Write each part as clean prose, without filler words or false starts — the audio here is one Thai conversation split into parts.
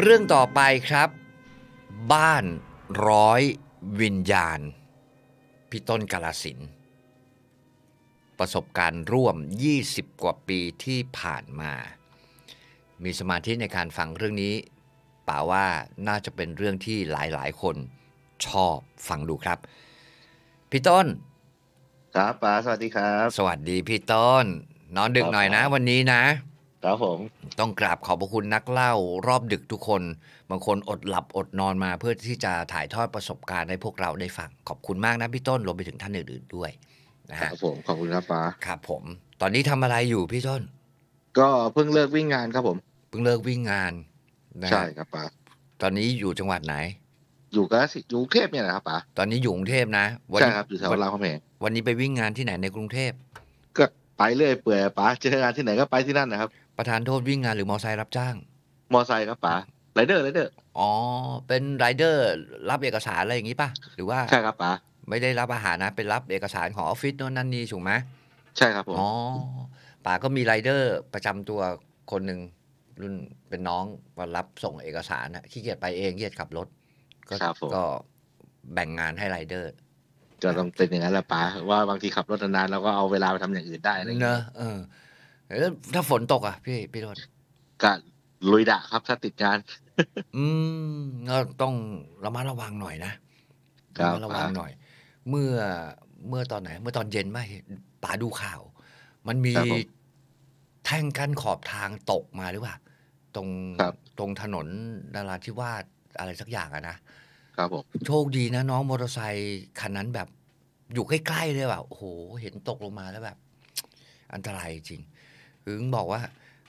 เรื่องต่อไปครับบ้านร้อยวิญญาณพี่ต้นกาฬสินธุ์ประสบการณ์ร่วม20กว่าปีที่ผ่านมามีสมาธิในการฟังเรื่องนี้ป่าว่าน่าจะเป็นเรื่องที่หลายๆคนชอบฟังดูครับพี่ต้นครับป๋าสวัสดีครับสวัสดีพี่ต้นนอนดึกหน่อยนะวันนี้นะครับผมต้องกราบขอบพระคุณนักเล่ารอบดึกทุกคนบางคนอดหลับอดนอนมาเพื่อที่จะถ่ายทอดประสบการณ์ให้พวกเราได้ฟังขอบคุณมากนะพี่ต้นรวมไปถึงท่านอื่นๆด้วยนะครัฮะบผมขอบคุณครับป๋าครับผมตอนนี้ทำอะไรอยู่พี่ต้นก็เพิ่งเลิกวิ่งงานครับผมเพิ่งเลิกวิ่งงานนะใช่ฮะครับป๋าตอนนี้อยู่จังหวัดไหนอยู่กาฬสินธุ์อยู่กรุงเทพเนี่ยนะครับป๋าตอนนี้อยู่กรุงเทพนะวันใช่นี้ครับอยู่แถววันรามคำแหงวันนี้ไปวิ่งงานที่ไหนในกรุงเทพก็ไปเรื่อยเปื่อยป๋าเจองานที่ไหนก็ไปที่นั่นนะครับประธานโทษวิ่งงานหรือมอไซค์รับจ้างมอไซค์ครับป๋าไรเดอร์อ๋อเป็นไรเดอร์รับเอกสารอะไรอย่างนี้ป่ะหรือว่าใช่ครับป๋าไม่ได้รับอาหารนะเป็นรับเอกสารของออฟฟิศโน่นนั่นนี่ถูกไหมใช่ครับผมอ๋อป่าก็มีไรเดอร์ประจำตัวคนหนึ่งรุ่นเป็นน้องมารับส่งเอกสารนะขี้เกียจไปเองขี้เกียจขับรถก็ครับผมก็แบ่งงานให้ไรเดอร์จะต้องเป็นอย่างนั้นแหละป๋าว่าบางทีขับรถนานๆเราก็เอาเวลาไปทำอย่างอื่นได้อะไรอย่างเนเงี้ยอะแล้วถ้าฝนตกอ่ะพี่โดนก็ลุยดะครับถ้าติดงานอืมก็ต้องระมัดระวังหน่อยนะครัระมัดระวับป๋างหน่อย เมื่อเมื่อตอนไหนเมื่อตอนเย็นไหมป๋าดูข่าว มันมีครับผมแท่งกั้นขอบทางตกมาหรือเปล่าตรงครับตรงถนนนราธิวาสอะไรสักอย่างอะนะครับผมโชคดีนะน้องมอเตอร์ไซค์คันนั้นแบบอยู่ใกล้ๆเลยแบบโอ้โหเห็นตกลงมาแล้วแบบ อันตรายจริงถึงบอกว่า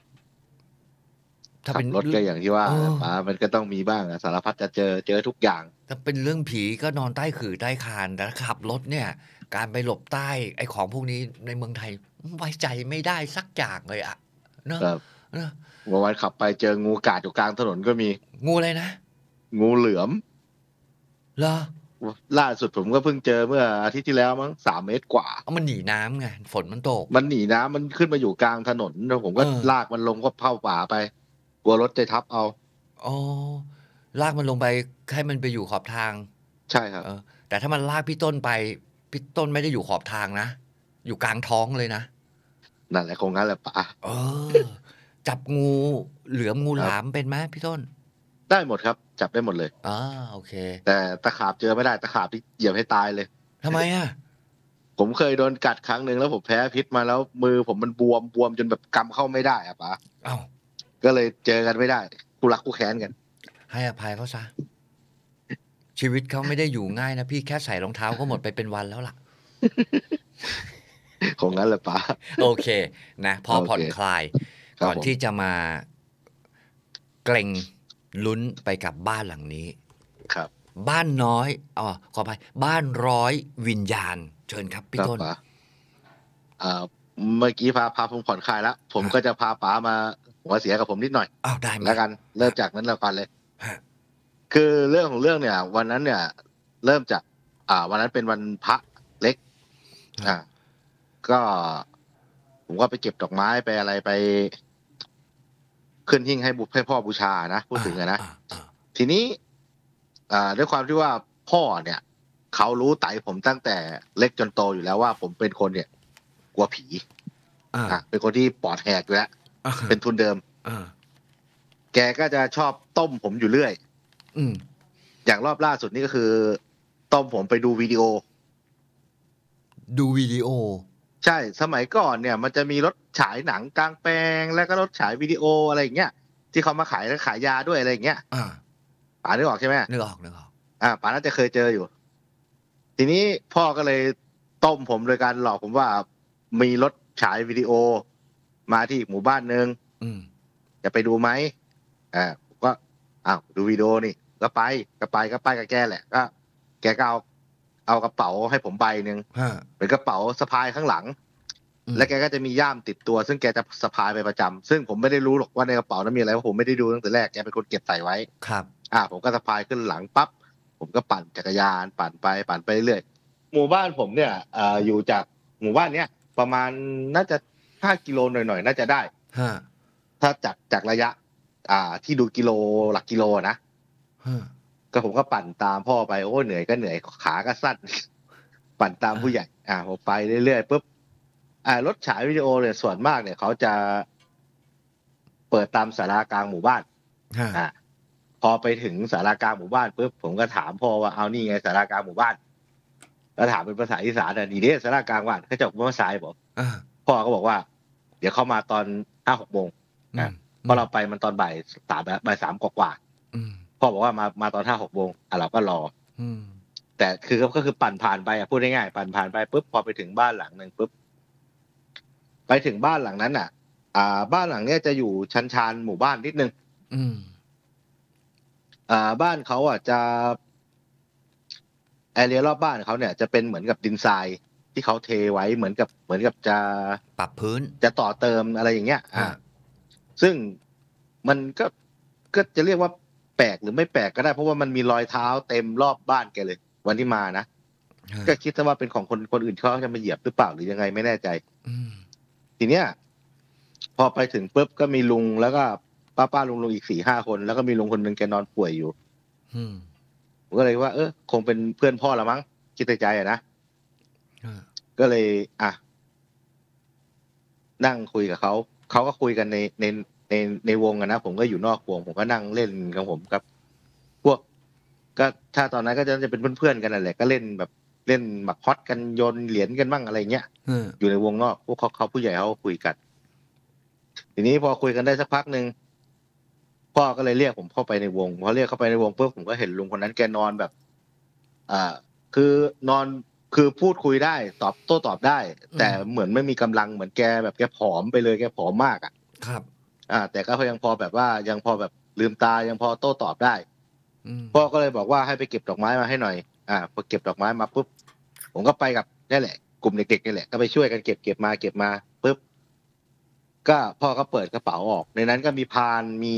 ถ้าเป็นขับรถก็อย่างที่ว่าเออป๋ามันก็ต้องมีบ้างอะสารพัดจะเจอทุกอย่างถ้าเป็นเรื่องผีก็นอนใต้ขื่อใต้คานแต่ถ้าขับรถเนี่ย การไปหลบใต้ไอ้ของพวกนี้ในเมืองไทยไว้ใจไม่ได้สักอย่างเลยอะเนอะครับเนอะเมื่อวานขับไปเจองูกาดอยู่กลางถนนก็มีงูอะไรนะงูเหลือมเหรอล่าสุดผมก็เพิ่งเจอเมื่ออาทิตย์ที่แล้วมั้ง3 เมตรกว่าเอามันหนีน้ำไงฝนมันตกมันหนีน้ำมันขึ้นมาอยู่กลางถนนแล้วผมก็ลากมันลงก็เข้าป่าไปกลัวรถจะทับเอาอ๋อลากมันลงไปให้มันไปอยู่ขอบทางใช่ครับแต่ถ้ามันลากพี่ต้นไปพี่ต้นไม่ได้อยู่ขอบทางนะอยู่กลางท้องเลยนะนั่นแหละคงงั้นแหละป่าเออจับงูเหลือมงูหลามเป็นไหมพี่ต้นได้หมดครับจับได้หมดเลยโอเคแต่ตะขาบเจอไม่ได้ตะขาบที่เหยียบให้ตายเลยทำไมอ่ะผมเคยโดนกัดครั้งหนึ่งแล้วผมแพ้พิษมาแล้วมือผมมันบวมจนแบบกำเข้าไม่ได้อะป๋าอ้าวก็เลยเจอกันไม่ได้คู่รักคู่แค้นกันให้อภัยเขาซะชีวิตเขาไม่ได้อยู่ง่ายนะพี่แค่ใส่รองเท้าก็หมดไปเป็นวันแล้วล่ะคงงั้นแหละป๋าโอเคนะพอผ่อนคลายครับก่อนผมที่จะมาเกรงลุ้นไปกับบ้านหลังนี้ครับบ้านน้อยขออภัยบ้านร้อยวิญญาณ เชิญครับพี่ต้นป๋าเมื่อกี้พาผมผ่อนคลายแล้วผมก็จะพาป๋ามาหัวเสียกับผมนิดหน่อยได้ไหมแล้วกันเริ่มจากนั้นแล้วกันเลยฮะคือเรื่องของเรื่องเนี่ย วันนั้นเนี่ย เริ่มจากวันนั้นเป็นวันพระเล็กก็ผมก็ไปเก็บดอกไม้ไปอะไรไปขึ้นหิ้งให้พ่อบูชานะพูดถึงนะทีนี้ด้วยความที่ว่าพ่อเนี่ยเขารู้ไต่ผมตั้งแต่เล็กจนโตอยู่แล้วว่าผมเป็นคนเนี่ยกลัวผีเป็นคนที่ปอดแหกอยู่แล้วเป็นทุนเดิมแกก็จะชอบต้มผมอยู่เรื่อยอย่างรอบล่าสุดนี่ก็คือต้มผมไปดูวิดีโอใช่สมัยก่อนเนี่ยมันจะมีรถฉายหนังกลางแปลงแล้วก็รถฉายวิดีโออะไรอย่างเงี้ยที่เขามาขายแล้วขายยาด้วยอะไรอย่างเงี้ยป๋านึกออกใช่ไหมนึกออกป๋าน่าจะเคยเจออยู่ทีนี้พ่อก็เลยต้มผมโดยการหลอกผมว่ามีรถฉายวิดีโอมาที่อีกหมู่บ้านนึงจะไปดูไหมผมก็ดูวิดีโอนี่ก็ไปกับแกแหละก็แกก็เอากระเป๋าให้ผมใบหนึ่งเป็นกระเป๋าสะพายข้างหลังและแกก็จะมีย่ามติดตัวซึ่งแกจะสะพายไปประจำซึ่งผมไม่ได้รู้หรอกว่าในกระเป๋านั้นมีอะไรเพราะผมไม่ได้ดูตั้งแต่แรกแกเป็นคนเก็บใส่ไว้ครับผมก็สะพายขึ้นหลังปั๊บผมก็ปั่นจักรยานปั่นไปเรื่อยหมู่บ้านผมเนี่ยอยู่จากหมู่บ้านเนี้ยประมาณน่าจะ5 กิโลหน่อยๆน่าจะได้ถ้าจากระยะที่ดูกิโลหลักกิโลนะฮะก็ผมก็ปั่นตามพ่อไปโอ้เหนื่อยก็เหนื่อยขาก็สั้น ปั่นตามผู้ใหญ่ผมไปเรื่อยๆปุ๊บรถฉายวิดีโอเนี่ยส่วนมากเนี่ยเขาจะเปิดตามศาลากลางหมู่บ้านฮะพอไปถึงศาลากลางหมู่บ้านปุ๊บผมก็ถามพ่อว่าเอานี่ไงศาลากลางหมู่บ้านแล้วถามเป็นภาษาอีสานดีเด้ศาลากลางบ้านเขาจะบอกภาษาบอกพ่อก็บอกว่า เดี๋ยวเขามาตอน5-6 โมงเพราะเราไปมันตอนบ่าย 3กว่าพ่อบอกว่ามาตอน5-6 โมงเราก็รอแต่ก็คือปั่นผ่านไปพูดง่ายๆปั่นผ่านไปปุ๊บพอไปถึงบ้านหลังนึงปุ๊บไปถึงบ้านหลังนั้นบ้านหลังเนี้ยจะอยู่ชานหมู่บ้านนิดนึงบ้านเขาจะแอเรียรอบบ้านเขาเนี่ยจะเป็นเหมือนกับดินทรายที่เขาเทไว้เหมือนกับจะปรับพื้นจะต่อเติมอะไรอย่างเงี้ยซึ่งมันก็จะเรียกว่าแปลกหรือไม่แปลกก็ได้เพราะว่ามันมีรอยเท้าเต็มรอบบ้านแกเลยวันที่มานะก็คิดว่าเป็นของคนอื่นเขาจะมาเหยียบหรือเปล่าหรือยังไงไม่แน่ใจทีเนี้ยพอไปถึงปุ๊บก็มีลุงแล้วก็ป้าลุงอีก 4-5 คนแล้วก็มีลุงคนนึงแกนอนป่วยอยู่ผมก็เลยว่าคงเป็นเพื่อนพ่อละมั้งคิดในใจนะก็เลยนั่งคุยกับเขาก็คุยกันในวงนะผมก็อยู่นอกวงผมก็นั่งเล่นกับผมกับพวกก็ถ้าตอนนั้นก็จะเป็นเพื่อนๆกันนั่นแหละก็เล่นแบบเล่นหมากฮอตกันโยนเหรียญกันบ้างอะไรเงี้ยอยู่ในวงนอกพวกเขาผู้ใหญ่เขาคุยกันทีนี้พอคุยกันได้สักพักนึงพ่อก็เลยเรียกผมเข้าไปในวงพอเรียกเข้าไปในวงปุ๊บผมก็เห็นลุงคนนั้นแกนอนแบบคือนอนคือพูดคุยได้โต้ตอบได้แต่เหมือนไม่มีกำลังเหมือนแกผอมไปเลยแกผอมมากครับแต่ก็ยังพอแบบว่ายังพอแบบลืมตายังพอโต้ตอบได้พ่อก็เลยบอกว่าให้ไปเก็บดอกไม้มาให้หน่อยพอเก็บดอกไม้มาปุ๊บผมก็ไปกับนี่แหละกลุ่มเด็กๆนี่แหละก็ไปช่วยกันเก็บมาปุ๊บก็พ่อก็เปิดกระเป๋าออกในนั้นก็มีพานมี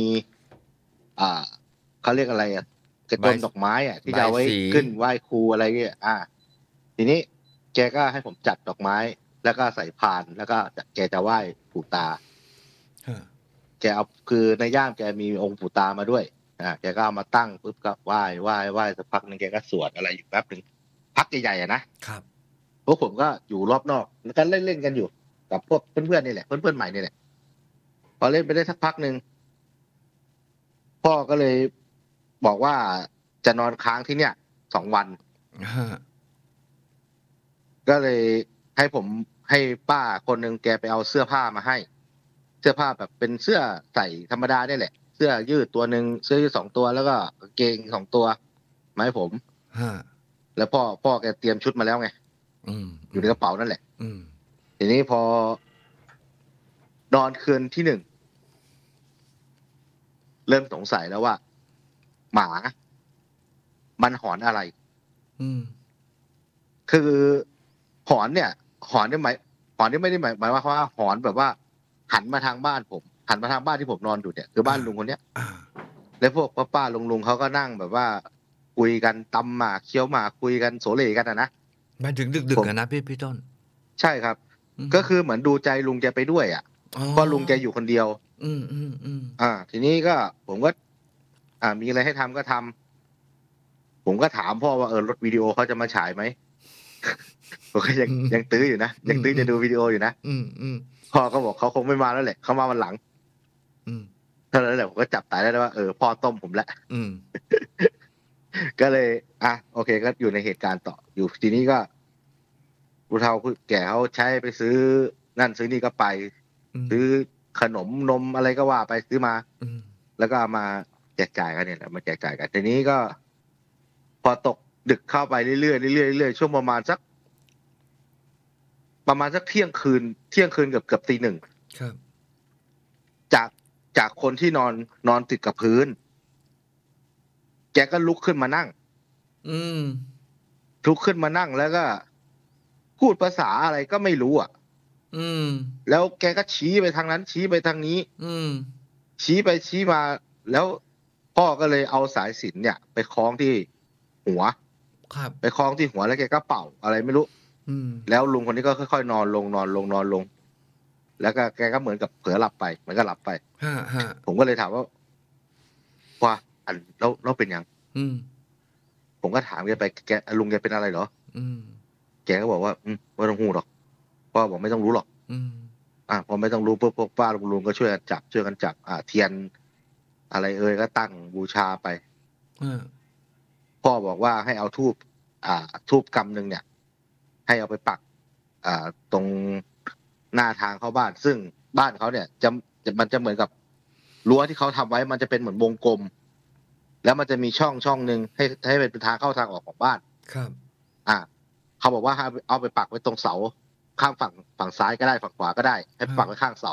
เขาเรียกอะไรกระต้นดอกไม้ที่จะเอาไว้ขึ้นไหว้ครูอะไรเงี้ยทีนี้แกก็ให้ผมจัดดอกไม้แล้วก็ใส่พานแล้วก็แกจะไหว้ปู่ตาแกเอาคือในย่ามแกมีองค์ปู่ตามาด้วยแกก็เอามาตั้งปุ๊บก็ไหว้สักพักนึงแกก็สวดอะไรอยู่แป๊บนึงพักใหญ่ๆนะครับพวกผมก็อยู่รอบนอกแล้วก็เล่นกันอยู่กับพวกเพื่อนๆนี่แหละเพื่อนๆใหม่นี่แหละพอเล่นไปได้สักพักนึงพ่อก็เลยบอกว่าจะนอนค้างที่เนี่ย2 วันก็เลยให้ป้าคนนึงแกไปเอาเสื้อผ้ามาให้เสื้อผ้าแบบเป็นเสื้อใส่ธรรมดาได้แหละเสื้อยืดตัวนึงเสื้อยืด2 ตัวแล้วก็กางเกง2 ตัวมาให้ผมแล้วพ่อแกเตรียมชุดมาแล้วไงอยู่ในกระเป๋านั่นแหละทีนี้พอนอนคืนที่ 1เริ่มสงสัยแล้วว่าหมามันหอนอะไรคือหอนเนี่ยไม่ได้หมายว่าหอนแบบว่าหันมาทางบ้านผมหันมาทางบ้านที่ผมนอนอยู่เนี่ยคือบ้านลุงคนเนี้ยแล้วพวกป้าลุงเขาก็นั่งแบบว่าคุยกันตำหมากเคี้ยวหมากคุยกันโสเลกันนะมาถึงดึกๆนะพี่ต้นใช่ครับก็คือเหมือนดูใจลุงแกไปด้วยเพราะลุงแกอยู่คนเดียวทีนี้ก็ผมก็มีอะไรให้ทำก็ทำผมก็ถามพ่อว่ารถวิดีโอเขาจะมาฉายไหมผมก็ยังตื้ออยู่นะยังตื้อจะดูวิดีโออยู่นะพ่อก็บอกเขาคงไม่มาแล้วแหละเขามาวันหลังเท่านั้นแหละผมก็จับตายได้ว่าพ่อต้มผมแล้วก็เลยโอเคก็อยู่ในเหตุการณ์ต่ออยู่ทีนี้ก็ผู้เฒ่าผู้แก่เขาใช้ไปซื้อนั่นซื้อนี่ก็ไปซื้อขนมนมอะไรก็ว่าไปซื้อมาแล้วก็เอามาแจกจ่ายกันเนี่ยแหละมาแจกจ่ายกันทีนี้ก็พอตกดึกเข้าไปเรื่อยๆช่วงประมาณสักเที่ยงคืนเกือบตี 1 ครับจากคนที่นอนติดกับพื้นแกก็ลุกขึ้นมานั่งลุกขึ้นมานั่งแล้วก็พูดภาษาอะไรก็ไม่รู้แล้วแกก็ชี้ไปทางนั้นชี้ไปทางนี้ชี้ไปชี้มาแล้วพ่อก็เลยเอาสายสิญจน์เนี่ยไปคล้องที่หัวไปคล้องที่หัวแล้วแกก็เป่าอะไรไม่รู้แล้วลุงคนนี้ก็ค่อยๆนอนลงแล้วก็แกก็เหมือนกับเผลอหลับไปเหมือนกับหลับไปผมก็เลยถามว่าว่าอันเราเป็นอย่างผมก็ถามแกไปแกลุงแกเป็นอะไรเหรอแกก็บอกว่าไม่ต้องหูหรอกพ่อบอกไม่ต้องรู้หรอกพอไม่ต้องรู้ปุ๊บพวกป้าลุงก็ช่วยกันจับเทียนอะไรก็ตั้งบูชาไปพ่อบอกว่าให้เอาธูปกำนึงเนี่ยให้เอาไปปักตรงหน้าทางเข้าบ้านซึ่งบ้านเขาเนี่ยมันจะเหมือนกับรั้วที่เขาทำไว้มันจะเป็นเหมือนวงกลมแล้วมันจะมีช่องนึงให้เป็นทางเข้าทางออกของบ้านครับเขาบอกว่าให้เอาไปปักไว้ตรงเสาข้างฝั่งซ้ายก็ได้ฝั่งขวาก็ได้ให้ปักไว้ข้างเสา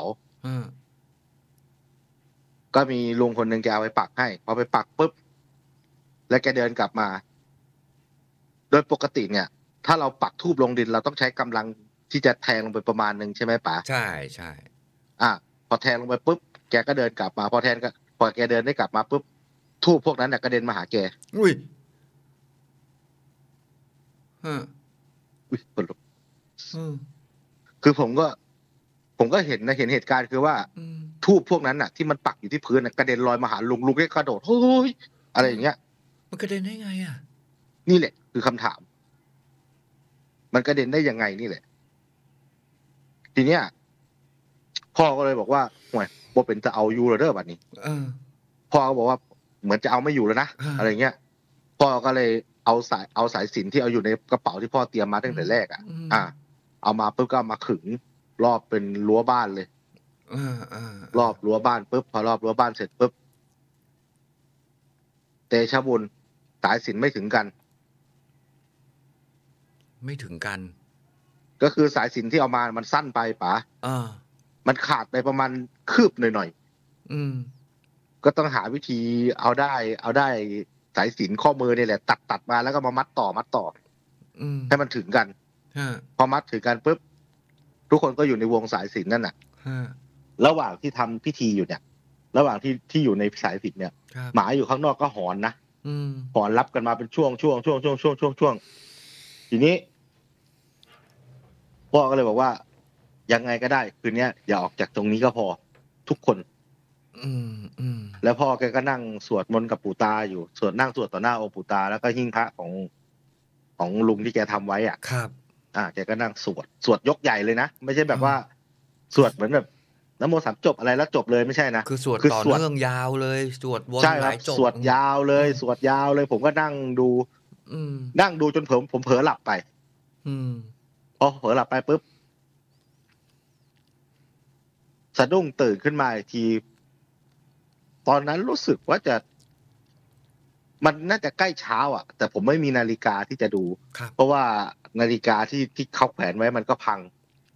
ก็มีลุงคนหนึ่งแกเอาไปปักให้พอไปปักปุ๊บแล้วแกเดินกลับมาโดยปกติเนี่ยถ้าเราปักธูปลงดินเราต้องใช้กำลังที่จะแทงลงไปประมาณนึงใช่ไหมป๋าใช่พอแทงลงไปปุ๊บแกก็เดินกลับมาพอแกเดินได้กลับมาปุ๊บธูปพวกนั้นเนี่ยกระเด็นมาหาแกอุ้ยคนลุกคือผมก็เห็นเหตุการณ์คือว่าธูปพวกนั้นน่ะที่มันปักอยู่ที่พื้นกระเด็นลอยมาหาลุงก็กระโดดเฮ้ยอะไรอย่างเงี้ยมันกระเด็นได้ไงนี่แหละคือคำถามมันกระเด็นได้ยังไงนี่แหละทีเนี้ยพ่อก็เลยบอกว่าห่วยบ่เป็นจะเอาอยู่เด้อบัดนี้พ่อก็บอกว่าเหมือนจะเอาไม่อยู่แล้วนะอะไรเงี้ยพ่อก็เลยเอาสายสิญจน์ที่เอาอยู่ในกระเป๋าที่พ่อเตรียมมาตั้งแต่แรกเอามาปุ๊บก็มาขึงรอบเป็นรั้วบ้านเลยรอบรั้วบ้านปุ๊บพอรอบรั้วบ้านเสร็จปุ๊บเตชะบุญสายสิญจน์ไม่ถึงกันก็คือสายสิญจน์ที่เอามามันสั้นไปป๋ามันขาดไปประมาณคืบหน่อยก็ต้องหาวิธีเอาได้สายสิญจน์ข้อมือนี่แหละตัดมาแล้วก็มามัดต่อให้มันถึงกันพอมัดถึงกันปุ๊บทุกคนก็อยู่ในวงสายสิญจน์นั่นน่ะระหว่างที่ทำพิธีอยู่เนี่ยระหว่างที่อยู่ในสายสิญจน์เนี่ยหมาอยู่ข้างนอกก็หอนนะหอนรับกันมาเป็นช่วงทีนี้พ่อก็เลยบอกว่ายังไงก็ได้คืนนี้อย่าออกจากตรงนี้ก็พอทุกคนแล้วพ่อแกก็นั่งสวดมนต์กับปู่ตาอยู่สวดต่อหน้าองค์ปู่ตาแล้วก็หิ้งพระของลุงที่แกทำไว้ครับแกก็นั่งสวดยกใหญ่เลยนะไม่ใช่แบบว่าสวดเหมือนแบบนะโม3จบอะไรแล้วจบเลยไม่ใช่นะคือสวดต่อเนื่องยาวเลยสวดวนหลายจบสวดยาวเลยผมก็นั่งดูจนผมเผลอหลับไปพอเผลอหลับไปปุ๊บสะดุ้งตื่นขึ้นมาอีกทีตอนนั้นรู้สึกว่ามันน่าจะใกล้เช้าแต่ผมไม่มีนาฬิกาที่จะดูเพราะว่านาฬิกาที่เขาแขวนไว้มันก็พัง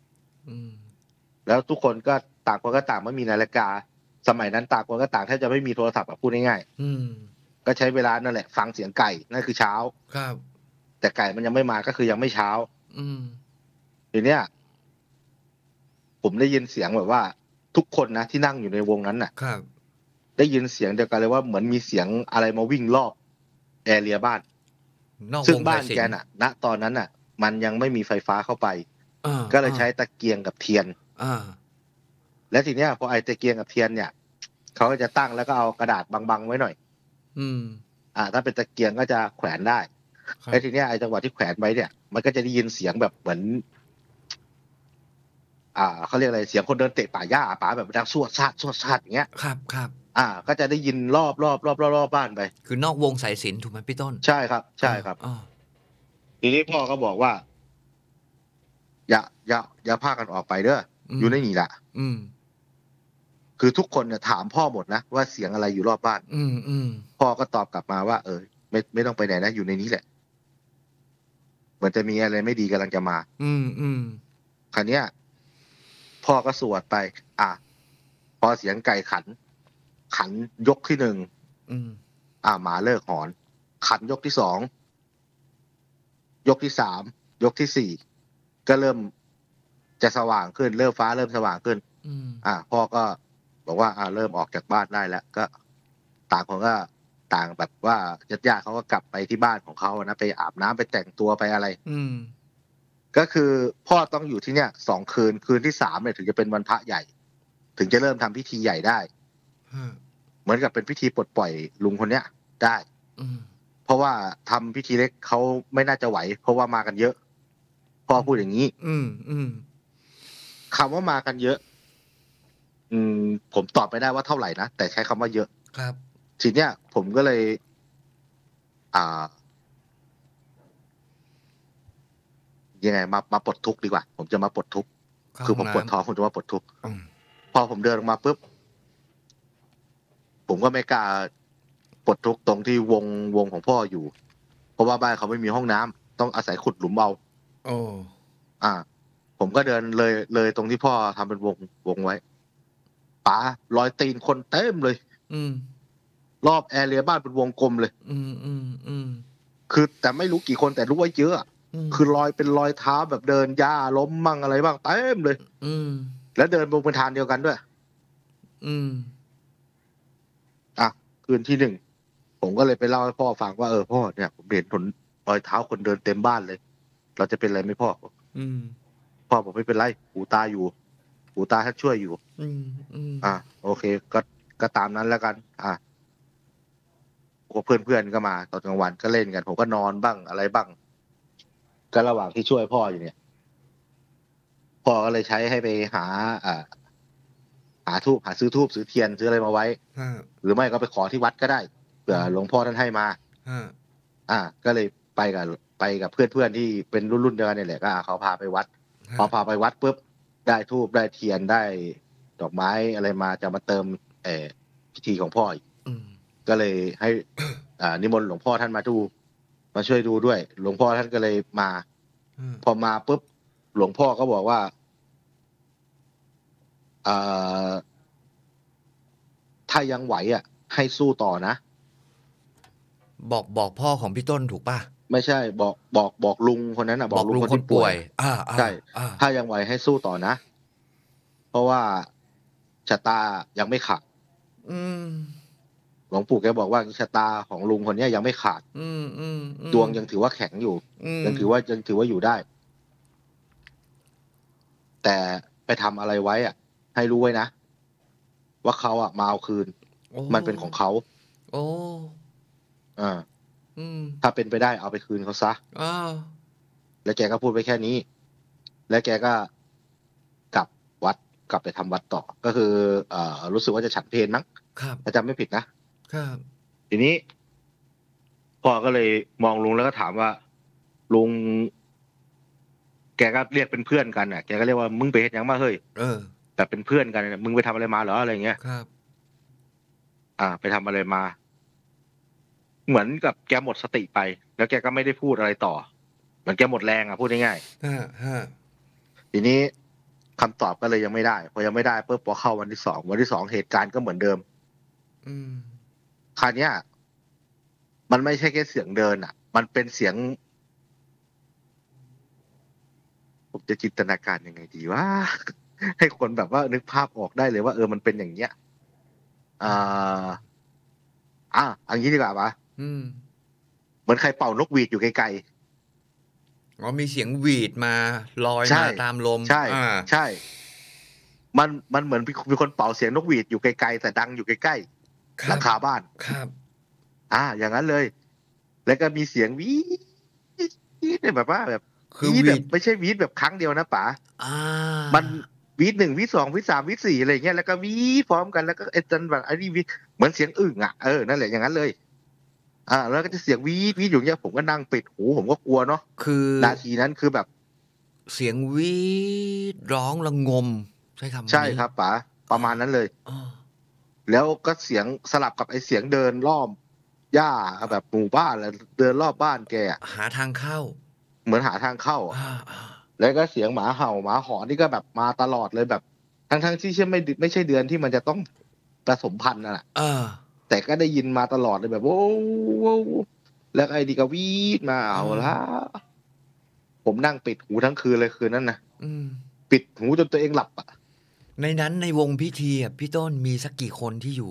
แล้วทุกคนก็ต่างคนก็ต่างไม่มีนาฬิกาสมัยนั้นต่างคนก็ต่างแทบจะไม่มีโทรศัพท์พูดง่ายๆก็ใช้เวลานั่นแหละฟังเสียงไก่นั่นคือเช้าครับแต่ไก่มันยังไม่มาก็คือยังไม่เช้าทีเนี้ยผมได้ยินเสียงแบบว่าทุกคนนะที่นั่งอยู่ในวงนั้นน่ะได้ยินเสียงเดียวกันเลยว่าเหมือนมีเสียงอะไรมาวิ่งรอบแอเรียบ้านซึ่งบ้านแกน่ะณตอนนั้นน่ะมันยังไม่มีไฟฟ้าเข้าไปก็เลยใช้ตะเกียงกับเทียนแล้วทีเนี้ยพอไอ้ตะเกียงกับเทียนเนี่ยเขาก็จะตั้งแล้วก็เอากระดาษบังๆไว้หน่อยถ้าเป็นตะเกียงก็จะแขวนได้แล้วทีเนี้ยไอ้จังหวะที่แขวนไว้เนี่ยมันก็จะได้ยินเสียงแบบเหมือนเขาเรียกอะไรเสียงคนเดินเตะป่าหญ้าป่าแบบดังสวดซาดอย่างเงี้ยครับก็จะได้ยินรอบบ้านไปคือนอกวงสายสิญจน์ถูกไหมพี่ต้นใช่ครับทีนี้พ่อก็บอกว่าอย่าพากันออกไปเด้ออยู่ในนี่แหละคือทุกคนเนี่ยถามพ่อหมดนะว่าเสียงอะไรอยู่รอบบ้านพ่อก็ตอบกลับมาว่าไม่ต้องไปไหนนะอยู่ในนี้แหละเหมือนจะมีอะไรไม่ดีกำลังจะมาคราวเนี้ยพ่อก็สวดไปพอเสียงไก่ขันยกที่1หมาเลิกหอนขันยกที่2ยกที่3ยกที่4ก็เริ่มจะสว่างขึ้นเริ่มฟ้าเริ่มสว่างขึ้นพ่อก็บอกว่าเริ่มออกจากบ้านได้แล้วก็ต่างคนก็ต่างแบบว่าญาติเขาก็กลับไปที่บ้านของเขานะไปอาบน้ำไปแต่งตัวไปอะไรก็คือพ่อต้องอยู่ที่เนี่ย2 คืนที่3เนี่ยถึงจะเป็นวันพระใหญ่ถึงจะเริ่มทำพิธีใหญ่ได้เหมือนกับเป็นพิธีปลดปล่อยลุงคนเนี้ยได้เพราะว่าทำพิธีเล็กเขาไม่น่าจะไหวเพราะว่ามากันเยอะพ่อพูดอย่างนี้คำว่ามากันเยอะผมตอบไม่ได้ว่าเท่าไหร่นะแต่ใช้คำว่าเยอะครับทีเนี้ยผมก็เลยยังไงมาปลดทุกข์ดีกว่าผมจะมาปลดทุกข์คือผมปวดท้องผมจะมาปลดทุกข์พอผมเดินออกมาปุ๊บผมก็ไม่กล้าปลดทุกข์ตรงที่วงของพ่ออยู่เพราะว่าบ้านเขาไม่มีห้องน้ำต้องอาศัยขุดหลุมเอาผมก็เดินเลยตรงที่พ่อทำเป็นวงไว้ป๋ารอยตีนคนเต็มเลยรอบแอเรียบ้านเป็นวงกลมเลยคือแต่ไม่รู้กี่คนแต่รู้ว่าเยอะคือรอยเป็นรอยเท้าแบบเดินหญ้าล้มมั่งอะไรบ้างเต็มเลยแล้วเดินบนทางเดียวกันด้วยคืนที่หนึ่งผมก็เลยไปเล่าให้พ่อฟังว่าพ่อเนี่ยผมเห็นรอยเท้าคนเดินเต็มบ้านเลยเราจะเป็นอะไรไหมพ่อพ่อบอกไม่เป็นไรปู่ตาอยู่ปู่ตาท่านช่วยอยู่โอเคก็ตามนั้นแล้วกันเพื่อนก็มาตอนกลางวันก็เล่นกันผมก็นอนบ้างอะไรบ้างก็ระหว่างที่ช่วยพ่ออยู่เนี่ยพ่อก็เลยใช้ให้ไปหาทูบซื้อทูบซื้อเทียนซื้ออะไรมาไว้หรือไม่ก็ไปขอที่วัดก็ได้เผื่อหลวงพ่อท่านให้มาก็เลยไปกับเพื่อนที่เป็นรุ่นเดียวกันนี่แหละก็เขาพาไปวัดพอพาไปวัดปุ๊บได้ทูบได้เทียนได้ดอกไม้อะไรมาจะมาเติมพิธีของพ่ออีกก็เลยให้นิมนต์หลวงพ่อท่านมาช่วยดูด้วยหลวงพ่อท่านก็เลยมาพอมาปุ๊บหลวงพ่อก็บอกว่าถ้ายังไหวให้สู้ต่อนะบอกพ่อของพี่ต้นถูกป่ะไม่ใช่บอกลุงคนนั้นบอกลุงคนที่ป่วยใช่ถ้ายังไหวให้สู้ต่อนะเพราะว่าชะตายังไม่ขาดหลวงปู่แกบอกว่าชะตาของลุงคนนี้ยังไม่ขาดดวงยังถือว่าแข็งอยู่ยังถือว่าอยู่ได้แต่ไปทำอะไรไว้ให้รู้ไว้นะว่าเขามาเอาคืนมันเป็นของเขาถ้าเป็นไปได้เอาไปคืนเขาซะแล้วแกก็พูดไปแค่นี้แล้วแกก็กลับไปทำวัดต่อก็คือรู้สึกว่าจะฉันเพลมั้งถ้าจำไม่ผิดนะครับทีนี้พ่อก็เลยมองลุงแล้วก็ถามว่าลุงแกก็เรียกเป็นเพื่อนกันแกก็เรียกว่ามึงไปเฮ็ดหยังมาเฮ้ยแต่เป็นเพื่อนกันมึงไปทำอะไรมาเหรออะไรเงี้ยครับไปทำอะไรมาเหมือนกับแกหมดสติไปแล้วแกก็ไม่ได้พูดอะไรต่อเหมือนแกหมดแรงพูดง่ายๆทีนี้คำตอบก็เลยยังไม่ได้พอยังไม่ได้ปุ๊บพอเข้าวันที่สองเหตุการณ์ก็เหมือนเดิมคราวนี้มันไม่ใช่แค่เสียงเดินมันเป็นเสียงผมจะจินตนาการยังไงดีว่าให้คนแบบว่านึกภาพออกได้เลยว่ามันเป็นอย่างเงี้ยอันนี้ดีกว่าปะเหมือนใครเป่านกหวีดอยู่ไกลๆมีเสียงหวีดมาลอยมาตามลมใช่มันเหมือนมีคนเป่าเสียงนกหวีดอยู่ไกลๆแต่ดังอยู่ใกล้ๆหลังคาบ้านครับอย่างนั้นเลยแล้วก็มีเสียงวีดแบบว่าแบบวีดแบบไม่ใช่วีดแบบครั้งเดียวนะป๋ามันวีด1วีด2วีด3วีด4อะไรอย่างเงี้ยแล้วก็วีดพร้อมกันแล้วก็จนแบบไอ้นี่วีดเหมือนเสียงอึ่งนั่นแหละอย่างนั้นเลยแล้วก็จะเสียงวีดอยู่เงี้ยผมก็นั่งปิดหูผมก็กลัวเนาะคือนาทีนั้นคือแบบเสียงวีดร้องระงมใช่คำนี้ใช่ครับป๋าประมาณนั้นเลยแล้วก็เสียงสลับกับไอ้เสียงเดินรอบหญ้าแบบหมู่บ้านแล้วเดินรอบบ้านแกหาทางเข้าเหมือนหาทางเข้าแล้วก็เสียงหมาเห่าหมาหอนนี่ก็แบบมาตลอดเลยแบบทั้งที่ไม่ใช่เดือนที่มันจะต้องผสมพันธุ์แต่ก็ได้ยินมาตลอดเลยแบบโว้แล้วไอ้ดีก็วีดมาเอาละผมนั่งปิดหูทั้งคืนเลยคืนนั้นนะปิดหูจนตัวเองหลับในนั้นในวงพิธีพี่ต้นมีสักกี่คนที่อยู่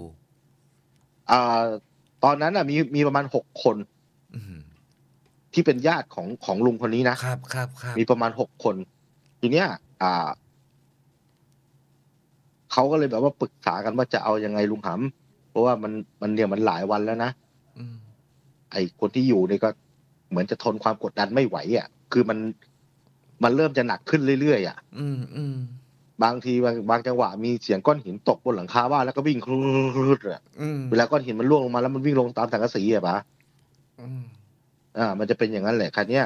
ตอนนั้นมีประมาณ6 คนที่เป็นญาติของลุงคนนี้นะครับมีประมาณ6 คนทีเนี้ยเขาก็เลยแบบว่าปรึกษากันว่าจะเอายังไงลุงหำผราะว่ามันเนี่ยมันหลายวันแล้วนะอืมไอ้คนที่อยู่นี่ก็เหมือนจะทนความกดดันไม่ไหวอ่ะ คือมันเริ่มจะหนักขึ้นเรื่อยๆอ่ะอืมอืมบางทีบางจังหวะมีเสียงก้อนหินตกบนหลังคาบ้านแล้วก็วิ่งครุดๆอ่ะอืมเวลาก้อนหินมันร่วงลงมาแล้วมันวิ่งลงตามสังกะสีอ่ะปะอืมมันจะเป็นอย่างนั้นแหละคันเนี้ย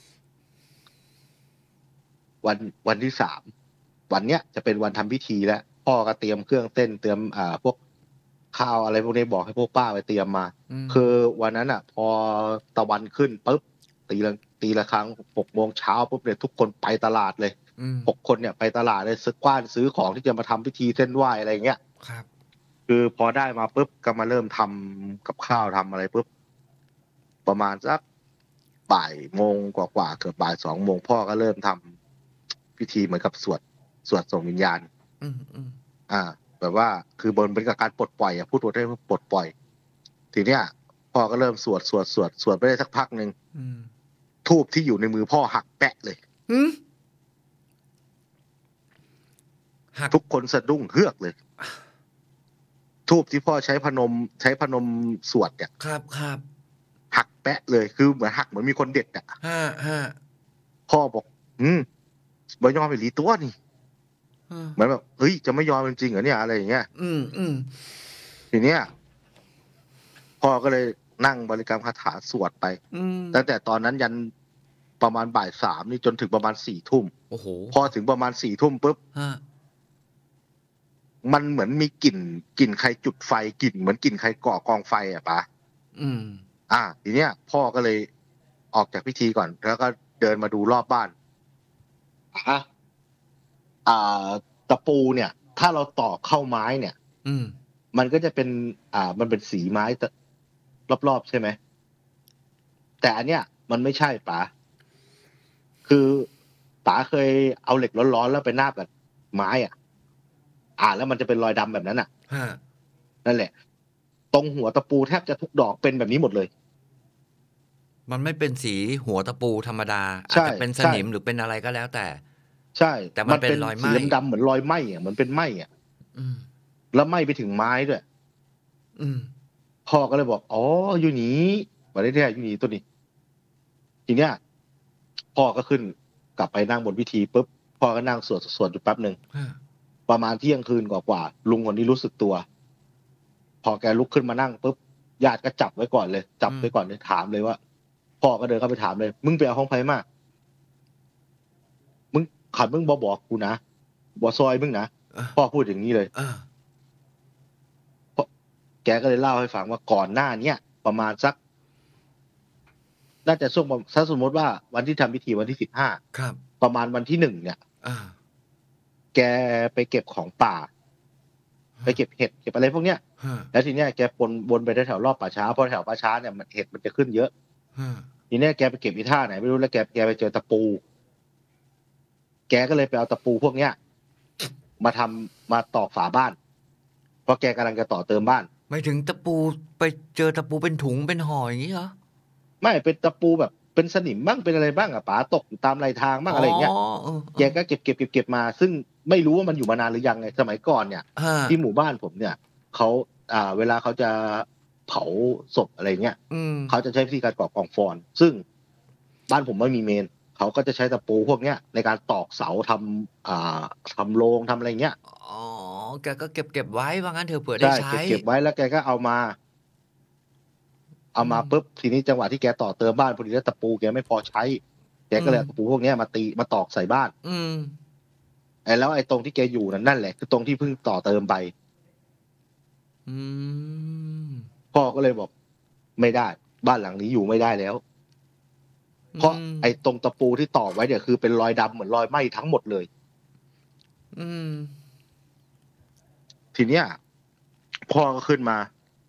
วันที่3วันเนี้ยจะเป็นวันทำพิธีแล้วพ่อก็เตรียมเครื่องเต้นเตรียมพวกข้าวอะไรพวกนี้บอกให้พวกป้าไปเตรียมมา คือวันนั้นอ่ะ พอตะวันขึ้นปุ๊บตีละครั้ง6 โมงเช้าปุ๊บเนี่ยทุกคนไปตลาดเลย6 คนเนี่ยไปตลาดเลยซื้อของที่จะมาทำพิธีเส้นไหว้อะไรเงี้ยครับคือพอได้มาปุ๊บก็มาเริ่มทำกับข้าวทำอะไรปุ๊บประมาณสักบ่ายโมงกว่าเกือบบ่าย2 โมงพ่อก็เริ่มทำพิธีเหมือนกับสวดส่งวิญญาณแบบว่าคือบนเป็นกับการปลดปล่อยพูดได้ปลดปล่อยทีเนี้ยพ่อก็เริ่มสวดไปได้สักพักหนึ่งธูปที่อยู่ในมือพ่อหักแปะเลยทุกคนสะดุ้งเฮือกเลยธูปที่พ่อใช้พนมสวดเนี่ยครับหักแปะเลยคือเหมือนหักเหมือนมีคนเด็ดอ่ะพ่อบอกบ่ยอมไปหลีตัวนี่เหมือนแบบเฮ้ยจะไม่ยอมจริงๆเหรอเนี่ยอะไรอย่างเงี้ยทีเนี้ยพ่อก็เลยนั่งบริกรรมคาถาสวดไปตั้งแต่ตอนนั้นยันประมาณบ่าย3นี่จนถึงประมาณ4 ทุ่มพอถึงประมาณ4 ทุ่มปุ๊บมันเหมือนมีกลิ่นใครจุดไฟกลิ่นเหมือนกลิ่นใครก่อกองไฟอ่ะปะทีเนี้ยพ่อก็เลยออกจากพิธีก่อนแล้วก็เดินมาดูรอบบ้านตะปูเนี่ยถ้าเราตอกเข้าไม้เนี่ยมันก็จะเป็นมันเป็นสีไม้รอบๆใช่ไหมแต่อันเนี้ยมันไม่ใช่ป๋าคือป๋าเคยเอาเหล็กร้อนๆแล้วไปนาบกับไม้แล้วมันจะเป็นรอยดำแบบนั้นนั่นแหละตรงหัวตะปูแทบจะทุกดอกเป็นแบบนี้หมดเลยมันไม่เป็นสีหัวตะปูธรรมดาอาจจะเป็นสนิมหรือเป็นอะไรก็แล้วแต่ใช่แต่มันเป็นรอยไหม้สีดำเหมือนรอยไหม้เหมือนเป็นไหม้แล้วไหม้ไปถึงไม้ด้วยพ่อก็เลยบอกอ๋ออยู่นี่มาได้แท้อยู่นี่ตัวนี้ทีเนี้ยพ่อก็ขึ้นกลับไปนั่งบนพิธีปุ๊บพ่อก็นั่งสวดอยู่แป๊บนึงประมาณเที่ยงคืนกว่าลุงคนนี้รู้สึกตัวพอแกลุกขึ้นมานั่งปุ๊บญาติก็จับไว้ก่อนเลยจับไว้ก่อนเลยถามเลยว่าพ่อก็เดินเข้าไปถามเลยมึงไปเอาของไผมามึงขันมึงบอกกูนะบ่ซอยมึงนะพ่อพูดอย่างนี้เลยแกก็เลยเล่าให้ฟังว่าก่อนหน้าเนี้ยประมาณสักน่าจะช่วงถ้าสมมติว่าวันที่ทำพิธีวันที่15 ครับประมาณวันที่1เนี่ยแกไปเก็บของป่าไปเก็บเห็ดเก็บอะไรพวกเนี้ยแล้วทีเนี้ยแกวนไปแถวรอบป่าช้าเพราะแถวป่าช้าเนี่ยเห็ดมันจะขึ้นเยอะทีเนี้ยแกไปเก็บอีท่าไหนไม่รู้แล้วแกไปเจอตะปูแกก็เลยไปเอาตะปูพวกเนี้ยมาตอกฝาบ้านเพราะแกกำลังจะต่อเติมบ้านไม่ถึงตะปูไปเจอตะปูเป็นถุงเป็นห่ออย่างนี้เหรอไม่เป็นตะปูแบบเป็นสนิมบ้างเป็นอะไรบ้างป๋าตกอยู่ตามไหลทางบ้างอะไรอย่างเงี้ยแกก็เก็บมาซึ่งไม่รู้ว่ามันอยู่มานานหรือยังไงสมัยก่อนเนี่ยที่หมู่บ้านผมเนี่ยเขาเวลาเขาจะเผาศพอะไรเงี้ยเขาจะใช้วิธีการก่อกองฟอนซึ่งบ้านผมไม่มีเมนเขาก็จะใช้ตะปูพวกเนี้ยในการตอกเสาทำโรงทำอะไรเงี้ยแกก็เก็บไว้ว่างั้นเถอะเผื่อได้ใช้เก็บไว้แล้วแกก็เอามาปุ๊บทีนี้จังหวะที่แกต่อเติมบ้านพอดีแล้วตะปูแกไม่พอใช้แกก็เลยตะปูพวกนี้มาตอกใส่บ้านแล้วไอ้ตรงที่แกอยู่นั่นแหละคือตรงที่เพิ่งต่อเติมไปพ่อก็เลยบอกไม่ได้บ้านหลังนี้อยู่ไม่ได้แล้วเพราะไอ้ตรงตะปูที่ตอกไว้เนี่ยคือเป็นรอยดำเหมือนรอยไหม้ทั้งหมดเลยทีเนี้ยพ่อก็ขึ้นมา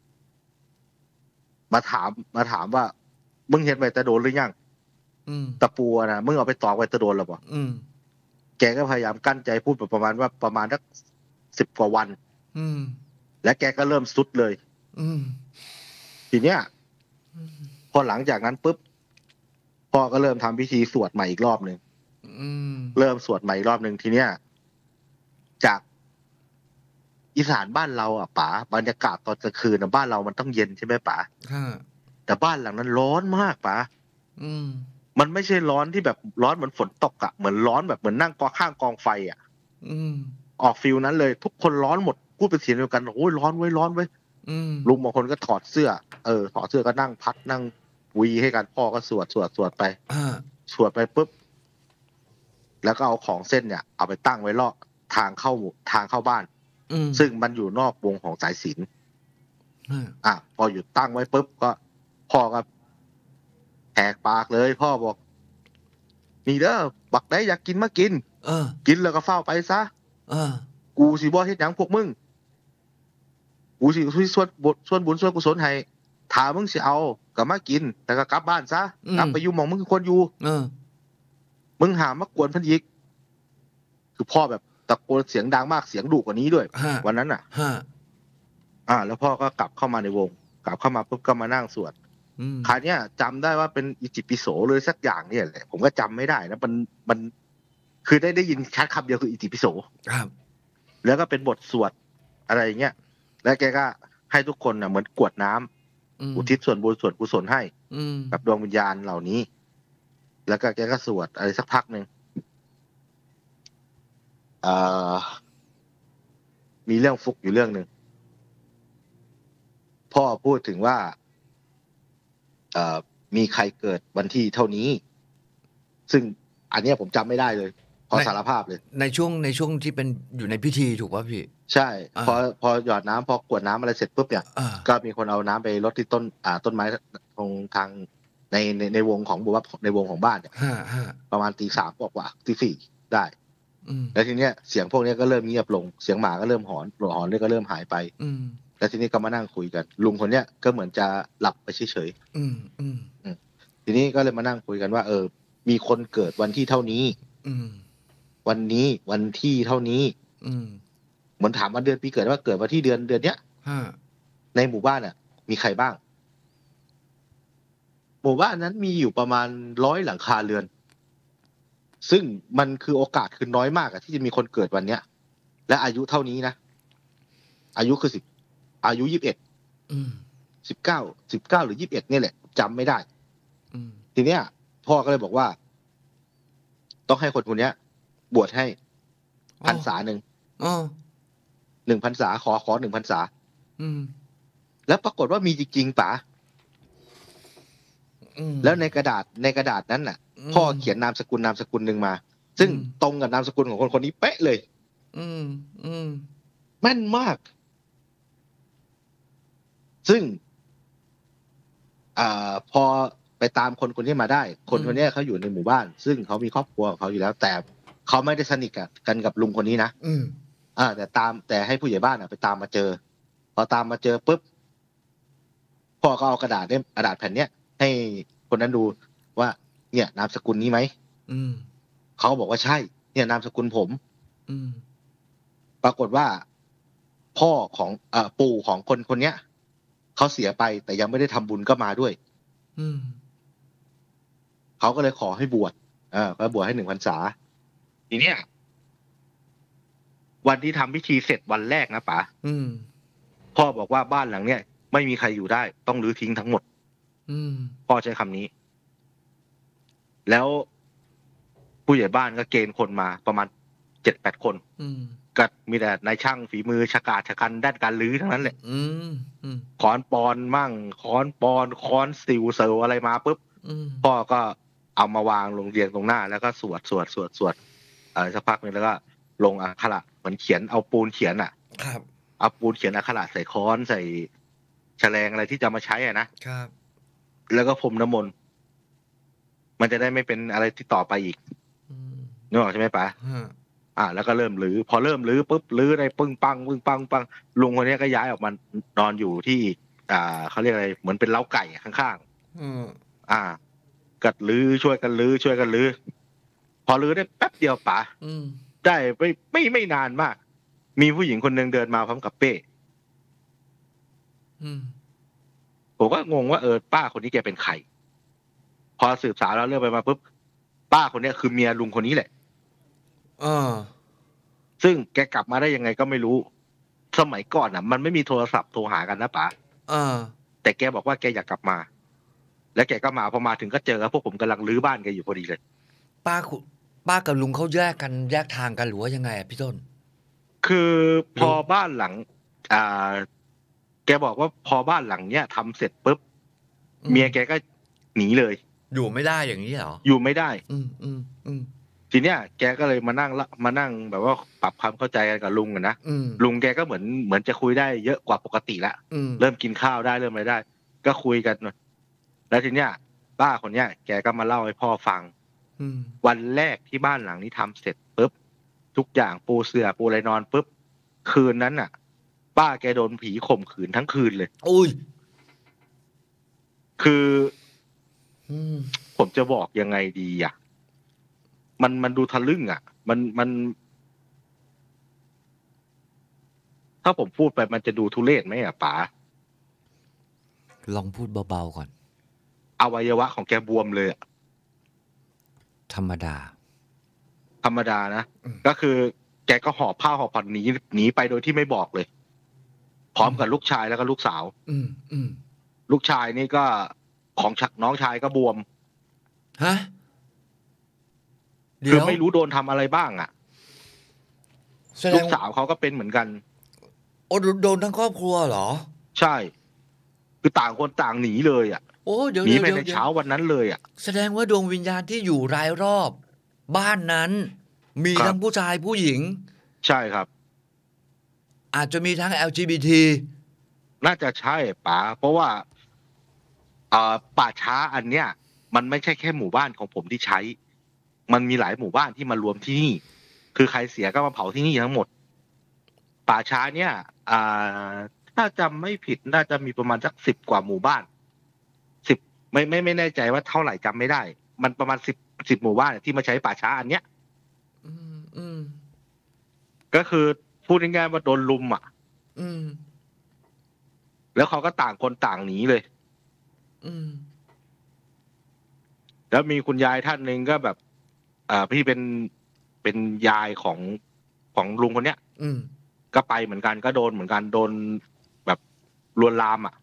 ถามว่ามึงเห็นไว้แต่โดนหรือยังตะปูนะมึงเอาไปตอกไว้แต่โดนหรือเปล่าแกก็พยายามกั้นใจพูดประมาณว่าประมาณสัก10 กว่าวันและแกก็เริ่มสุดเลยทีเนี้ยพอหลังจากนั้นปุ๊บพ่อก็เริ่มทำพิธีสวดใหม่อีกรอบหนึ่งเริ่มสวดใหม่อีกรอบหนึ่งทีเนี้ยจากอีสานบ้านเราอ่ะป๋าบรรยากาศตอนกลางคืนบ้านเรามันต้องเย็นใช่ไหมป๋าแต่บ้านหลังนั้นร้อนมากป๋ามันไม่ใช่ร้อนที่แบบร้อนเหมือนฝนตกอ่ะเหมือนร้อนแบบเหมือนนั่งข้างกองไฟอ่ะออกฟิลนั้นเลยทุกคนร้อนหมดพูดเป็นเสียงเดียวกันโอ้ยร้อนไว้ร้อนไว้ลุงบางคนก็ถอดเสื้อถอดเสื้อก็นั่งพัดนั่งวีให้กันพ่อก็สวดไปสวดไปปุ๊บแล้วก็เอาของเส้นเนี่ยเอาไปตั้งไว้รอบทางเข้าบ้านซึ่งมันอยู่นอกวงของสายสิญจน์พออยู่ตั้งไว้ปุ๊บก็พ่อก็แหกปากเลยพ่อบอกนี่เด้อบักได้อยากกินมากินกินแล้วก็เฝ้าไปซะกูสิบ่เฮ็ดหยังพวกมึงกูสิส่วนบุญส่วนกุศลให้ถ้ามึงสิเอาก็มากินแต่ก็กลับบ้านซะกลับไปอยู่หม่องมึงควรอยู่มึงหามากวนเพิ่นอีกคือพ่อแบบตะโกนเสียงดังมากเสียงดุกว่านี้ด้วยวันนั้นน่ะแล้วพ่อก็กลับเข้ามาในวงกลับเข้ามาปุ๊บก็มานั่งสวดคราวนี้จำได้ว่าเป็นอิติปิโสเลยสักอย่างเนี่ยแหละผมก็จำไม่ได้นะมันคือได้ยินแค่คำเดียวคืออิติปิโสครับแล้วก็เป็นบทสวดอะไรอย่างเงี้ยแล้วแกก็ให้ทุกคนน่ะเหมือนกรวดน้ำอุทิศส่วนบุญส่วนกุศลให้กับดวงวิญญาณเหล่านี้แล้วก็แกก็สวดอะไรสักพักหนึ่งมีเรื่องฟุกอยู่เรื่องหนึ่งพ่อพูดถึงว่ามีใครเกิดวันที่เท่านี้ซึ่งอันนี้ผมจำไม่ได้เลยขอสารภาพเลยในช่วงที่เป็นอยู่ในพิธีถูกป่ะพี่ใช่พอหยอดน้ำพอกรวดน้ำอะไรเสร็จปุ๊บเนี่ยก็มีคนเอาน้ำไปรดที่ต้นไม้ตรงทางในวงของบุญในวงของบ้านเนี่ยประมาณตี 3กว่าตี 4ได้แล้วทีเนี้ยเสียงพวกนี้ก็เริ่มเงียบลงเสียงหมาก็เริ่มหอนเนี่ยก็เริ่มหายไปแล้วทีนี้ก็มานั่งคุยกันลุงคนเนี้ยก็เหมือนจะหลับไปเฉยๆทีนี้ก็เลยมานั่งคุยกันว่ามีคนเกิดวันที่เท่านี้วันนี้วันที่เท่านี้เหมือนถามวันเดือนปีเกิดว่าเกิดวันที่เดือนเนี้ยในหมู่บ้านน่ะมีใครบ้างหมู่บ้านนั้นมีอยู่ประมาณ100หลังคาเรือนซึ่งมันคือโอกาสคือน้อยมากที่จะมีคนเกิดวันเนี้ยและอายุเท่านี้นะอายุคืออายุ21 19หรือ21นี่แหละจำไม่ได้ทีเนี้ยพ่อก็เลยบอกว่าต้องให้คนคนนี้บวชให้พรรษาหนึ่ง1 พรรษาขอ1 พรรษาแล้วปรากฏว่ามีจริงๆป๋าแล้วในกระดาษนั้นน่ะพ่อเขียนนามสกุลหนึ่งมาซึ่งตรงกับนามสกุลของคนนี้เป๊ะเลยแม่นมากซึ่งพอไปตามคนนี้มาได้คนนี้เขาอยู่ในหมู่บ้านซึ่งเขามีครอบครัวของเขาอยู่แล้วแต่เขาไม่ได้สนิทกันกับลุงคนนี้นะแต่ให้ผู้ใหญ่บ้านไปตามมาเจอพอตามมาเจอปุ๊บพ่อก็เอากระดาษแผ่นเนี้ยให้คนนั้นดูว่าเนี่ยนามสกุลนี้ไหมเขาบอกว่าใช่เนี่ยนามสกุลผมปรากฏว่าพ่อของปู่ของคนเนี้ยเขาเสียไปแต่ยังไม่ได้ทำบุญก็มาด้วยเขาก็เลยขอให้บวชก็บวชให้1 พรรษาทีเนี้ยวันที่ทำพิธีเสร็จวันแรกนะป๋าพ่อบอกว่าบ้านหลังเนี้ยไม่มีใครอยู่ได้ต้องรื้อทิ้งทั้งหมดพ่อใช้คำนี้แล้วผู้ใหญ่บ้านก็เกณฑ์คนมาประมาณ 7-8 คนก็มีแต่นายช่างฝีมือชะกันด้านการรื้อทั้งนั้นแหละขอนปอนมั่งค้อนสิวเซลอะไรมาปุ๊บพ่อก็เอามาวางลงเรียงตรงหน้าแล้วก็สวดสักพักนึงแล้วก็ลงอักขระเหมือนเขียนเอาปูนเขียนครับเอาปูนเขียนอักขระใส่ค้อนใส่แฉลงอะไรที่จะมาใช้นะครับแล้วก็พรมน้ำมนต์มันจะได้ไม่เป็นอะไรที่ต่อไปอีกนึกออกใช่ไหมป๋าแล้วก็เริ่มรื้อพอเริ่มรื้อปุ๊บรื้อได้ปึ้งปังลุงคนนี้ก็ย้ายออกมานอนอยู่ที่เขาเรียกอะไรเหมือนเป็นเล้าไก่ข้างๆกัดรื้อช่วยกันรื้อพอรื้อได้แป๊บเดียวป๋าได้ไม่นานมากมีผู้หญิงคนนึงเดินมาพร้อมกับเป้ผมก็งงว่าป้าคนนี้แกเป็นใครพอสืบสาวแล้วเรื่องไปมาปุ๊บป้าคนนี้คือเมียลุงคนนี้แหละซึ่งแกกลับมาได้ยังไงก็ไม่รู้สมัยก่อนอ่ะ มันไม่มีโทรศัพท์โทรหากันนะป๋าแต่แกบอกว่าแกอยากกลับมาแล้วแกก็มาพอมาถึงก็เจอพวกผมกำลังรื้อบ้านแกอยู่พอดีเลยป้ากับลุงเขาแยกทางกันหรือว่ายังไงพี่ต้นคือพอบ้านหลังแกบอกว่าพอบ้านหลังเนี้ยทำเสร็จปุ๊บเมียแกก็หนีเลยอยู่ไม่ได้อย่างนี้เหรออยู่ไม่ได้ทีเนี้ยแกก็เลยมานั่งแบบว่าปรับความเข้าใจกันกับลุงกันนะลุงแกก็เหมือนจะคุยได้เยอะกว่าปกติละเริ่มกินข้าวได้เริ่มอะไรได้ก็คุยกันแล้วทีเนี้ยป้าคนเนี้ยแกก็มาเล่าให้พ่อฟังวันแรกที่บ้านหลังนี้ทำเสร็จปุ๊บทุกอย่างปูเสื่อปูอะไรนอนปุ๊บคืนนั้นน่ะป้าแกโดนผีข่มขืนทั้งคืนเลยอุ้ยคือผมจะบอกยังไงดีอ่ะมันดูทะลึ่งอ่ะมันถ้าผมพูดไปมันจะดูทุเรศไหมอ่ะป๋าลองพูดเบาๆก่อนอวัยวะของแกบวมเลยอ่ะธรรมดานะก็คือแกก็หอบผ้าหอบผ่อนหนีไปโดยที่ไม่บอกเลยพร้อมกับลูกชายแล้วก็ลูกสาวลูกชายนี่ก็ของน้องชายก็บวมฮะคือไม่รู้โดนทำอะไรบ้างอ่ะลูกสาวเขาก็เป็นเหมือนกันโอ้โดนทั้งครอบครัวเหรอใช่คือต่างคนต่างหนีเลยอ่ะโอ้เดี๋ยวหนีไปในเช้าวันนั้นเลยอ่ะแสดงว่าดวงวิญญาณที่อยู่รายรอบบ้านนั้นมีทั้งผู้ชายผู้หญิงใช่ครับอาจจะมีทั้ง LGBT น่าจะใช่ป๋าเพราะว่าป่าช้าอันเนี้ยมันไม่ใช่แค่หมู่บ้านของผมที่ใช้มันมีหลายหมู่บ้านที่มารวมที่นี่คือใครเสียก็มาเผาที่นี่ทั้งหมดป่าช้าเนี่ยถ้าจำไม่ผิดน่าจะมีประมาณสัก10 กว่าหมู่บ้าน10ไม่แน่ใจว่าเท่าไหร่จำไม่ได้มันประมาณ10หมู่บ้านที่มาใช้ป่าช้าอันเนี้ยก็คือพูดง่ายๆว่าโดนลุมอ่ะแล้วเขาก็ต่างคนต่างหนีเลยแล้วมีคุณยายท่านหนึ่งก็แบบพี่เป็นยายของลุงคนเนี้ยก็ไปเหมือนกันก็โดนเหมือนกันโดนแบบลวนลามอ่ะ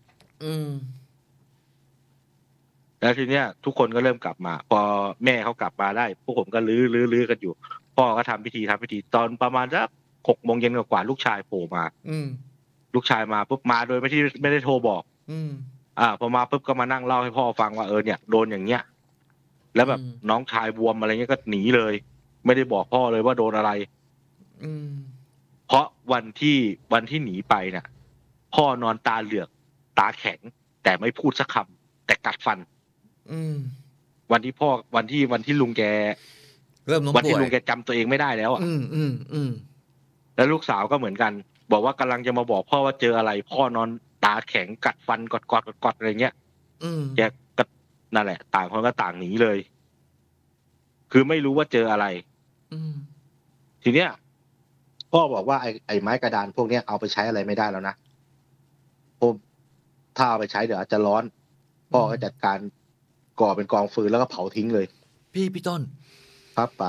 แล้วทีเนี้ยทุกคนก็เริ่มกลับมาพอแม่เขากลับมาได้พวกผมก็ลื้อกันอยู่พ่อก็ทำพิธีตอนประมาณสัก6 โมงเย็นกว่าลูกชายโผล่มาลูกชายมาปุ๊บมาโดยไม่ได้โทรบอกพอมาปุ๊บก็มานั่งเล่าให้พ่อฟังว่าเนี่ยโดนอย่างเงี้ยแล้วแบบน้องชายบวมอะไรเงี้ยก็หนีเลยไม่ได้บอกพ่อเลยว่าโดนอะไรเพราะวันที่หนีไปน่ะพ่อนอนตาเหลือกตาแข็งแต่ไม่พูดสักคำแต่กัดฟันวันที่ลุงแกเริ่มล้มป่วยวันที่ลุงแกจำตัวเองไม่ได้แล้วอ่ะแล้วลูกสาวก็เหมือนกันบอกว่ากำลังจะมาบอกพ่อว่าเจออะไรพ่อนอนตาแข็งกัดฟันกอดอะไรเงี้ยแกก็นั่นแหละต่างคนก็ต่างหนีเลยคือไม่รู้ว่าเจออะไรทีเนี้ยพ่อบอกว่าไอ้ไม้กระดานพวกเนี้ยเอาไปใช้อะไรไม่ได้แล้วนะผมถ้าเอาไปใช้เดี๋ยวอาจจะร้อนพ่อก็จัดการก่อเป็นกองฟืนแล้วก็เผาทิ้งเลยพี่ต้นครับป๋า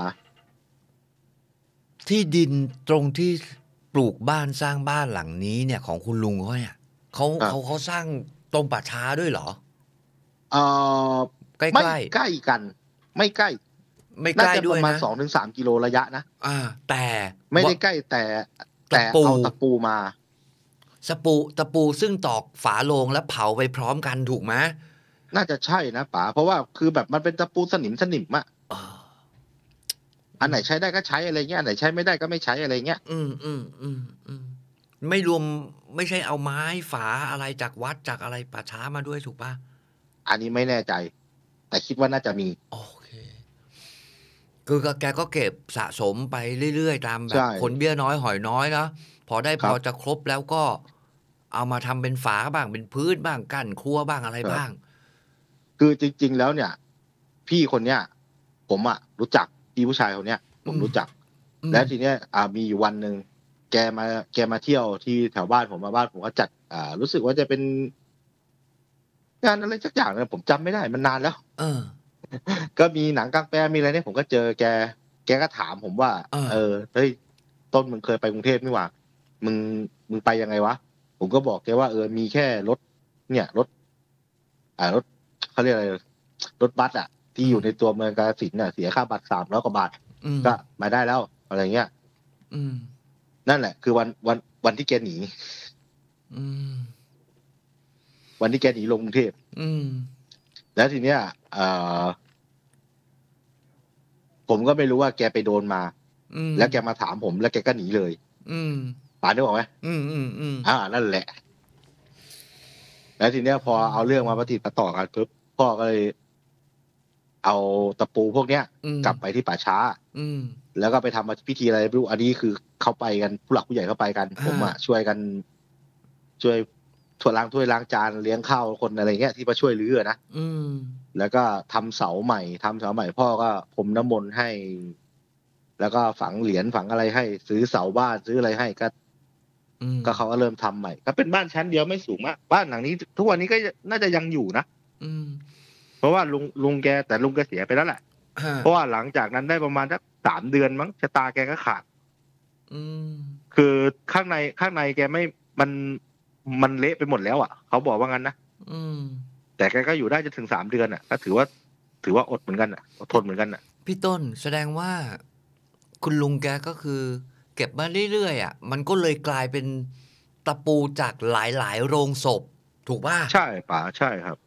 ที่ดินตรงที่ปลูกบ้านสร้างบ้านหลังนี้เนี่ยของคุณลุงเขาเนี่ยเขาสร้างตรงป่าช้าด้วยเหรอใกล้ไม่ใกล้กันไม่ใกล้ด้วยนะประมาณ2-3 กิโลระยะนะแต่ไม่ได้ใกล้แต่เอาตะปูมาตะปูซึ่งตอกฝาโลงแล้วเผาไปพร้อมกันถูกไหมน่าจะใช่นะป๋าเพราะว่าคือแบบมันเป็นตะปูสนิมอะอันไหนใช้ได้ก็ใช้อะไรเงี้ยอันไหนใช้ไม่ได้ก็ไม่ใช้อะไรเงี้ยไม่รวมไม่ใช่เอาไม้ฝาอะไรจากวัดจากอะไรป่าช้ามาด้วยถูกป่ะอันนี้ไม่แน่ใจแต่คิดว่าน่าจะมีโอเคคือแกก็เก็บสะสมไปเรื่อยๆตามแบบคนเบี้ยน้อยหอยน้อยนะพอจะครบแล้วก็เอามาทำเป็นฝาบ้างเป็นพื้นบ้างกั้นครัวบ้างอะไรบ้างคือจริงๆแล้วเนี่ยพี่คนเนี้ยผมรู้จักพี่ผู้ชายคนเนี้ยผมรู้จักแล้วทีเนี้ยมีอยู่วันหนึ่งแกมาเที่ยวที่แถวบ้านผมบ้านผมก็จัดรู้สึกว่าจะเป็นงานอะไรสักอย่างนะผมจำไม่ได้มันนานแล้วก็มีหนังกลางแปลงมีอะไรเนี่ยผมก็เจอแกก็ถามผมว่าเฮ้ยต้นมึงเคยไปกรุงเทพนี่หว่ามึงไปยังไงวะผมก็บอกแกว่ามีแค่รถเนี่ยรถรถเขาเรียกอะไรรถบัสอะที่อยู่ในตัวเมืองกาฬสินธุ์น่ะเสียค่าบัตร300 กว่าบาทก็มาได้แล้วอะไรเงี้ยนั่นแหละคือวันที่แกหนีวันที่แกหนีลงกรุงเทพแล้วทีเนี้ยผมก็ไม่รู้ว่าแกไปโดนมาแล้วแกมาถามผมแล้วแกก็หนีเลยป่านนึกออกไหมนั่นแหละแล้วทีเนี้ยพอเอาเรื่องมาประติดประต่อกันปุ๊บพ่อก็เลยเอาตะปูพวกเนี้ยกลับไปที่ป่าช้าแล้วก็ไปทำพิธีอะไรไม่รู้อันนี้คือเขาไปกันผู้หลักผู้ใหญ่เข้าไปกันผมช่วยกันช่วยถ้วยล้างจานเลี้ยงข้าวคนอะไรเงี้ยที่มาช่วยรื้อนะแล้วก็ทำเสาใหม่พ่อก็พรมน้ำมนต์ให้ แล้วก็ฝังเหรียญฝังอะไรให้ซื้อเสาบ้านซื้ออะไรให้ก็เขาก็เริ่มทำใหม่ก็เป็นบ้านชั้นเดียวไม่สูงมากบ้านหลังนี้ทุกวันนี้ก็น่าจะยังอยู่นะเพราะว่าลุงแกเสียไปแล้วแหละเพราะว่าหลังจากนั้นได้ประมาณสัก3 เดือนมั้งชะตาแกก็ขาดคือข้างในแกไม่มันเละไปหมดแล้วอ่ะเขาบอกว่างั้นนะแต่แกก็อยู่ได้จนถึง3 เดือนอ่ะก็ถือว่าอดเหมือนกันอ่ะอดทนเหมือนกันอ่ะพี่ต้นแสดงว่าคุณลุงแกก็คือเก็บมาเรื่อยๆอ่ะมันก็เลยกลายเป็นตะปูจากหลายๆโรงศพถูกป่ะใช่ป่ะใช่ครับ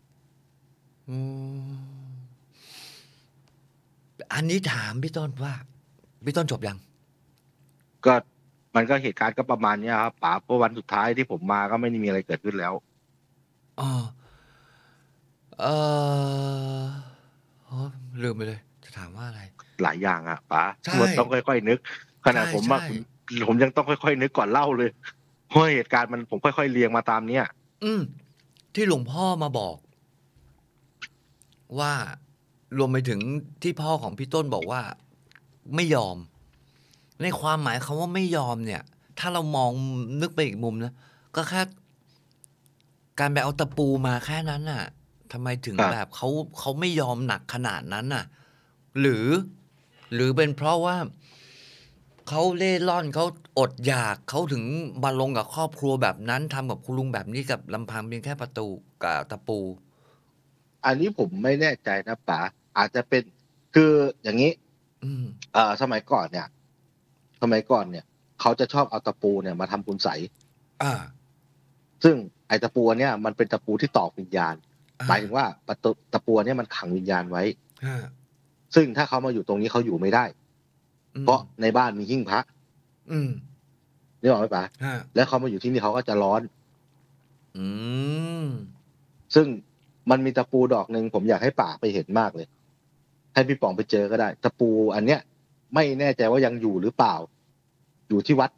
อันนี้ถามพี่ต้นว่าพี่ต้นจบยังก็มันก็เหตุการณ์ก็ประมาณนี้ครับป๋าเพราะวันสุดท้ายที่ผมมาก็ไม่ได้มีอะไรเกิดขึ้นแล้วลืมไปเลยจะถามว่าอะไรหลายอย่างอ่ะป๋ามันต้องค่อยๆนึกขณะผมว่าผมยังต้องค่อยๆนึกก่อนเล่าเลยเพราะเหตุการณ์มันผมค่อยๆเรียงมาตามเนี้ยที่หลวงพ่อมาบอกว่ารวมไปถึงที่พ่อของพี่ต้นบอกว่าไม่ยอมในความหมายคำว่าไม่ยอมเนี่ยถ้าเรามองนึกไปอีกมุมนะก็แค่การไปเอาตะปูมาแค่นั้นน่ะทำไมถึงแบบเขาไม่ยอมหนักขนาดนั้นน่ะหรือเป็นเพราะว่าเขาเล่ร่อนเขาอดอยากเขาถึงมาลงกับครอบครัวแบบนั้นทำกับคุณลุงแบบนี้กับลำพังเพียงแค่ประตูกับตะปูอันนี้ผมไม่แน่ใจนะป๋าอาจจะเป็นคืออย่างนี้สมัยก่อนเนี่ยเขาจะชอบเอาตะปูเนี่ยมาทำคุณไสซึ่งไอ้ตะปูเนี่ยมันเป็นตะปูที่ตอกวิญญาณหมายถึงว่าตะปูเนี่ยมันขังวิญญาณไว้ซึ่งถ้าเขามาอยู่ตรงนี้เขาอยู่ไม่ได้เพราะในบ้านมีหิ้งพระนี่บอกไหมป๋าแล้วเขามาอยู่ที่นี่เขาก็จะร้อนซึ่งมันมีตะปูดอกหนึ่งผมอยากให้ป๋าไปเห็นมากเลยให้พี่ป๋องไปเจอก็ได้ตะปูอันเนี้ยไม่แน่ใจว่ายังอยู่หรือเปล่าอยู่ที่วัด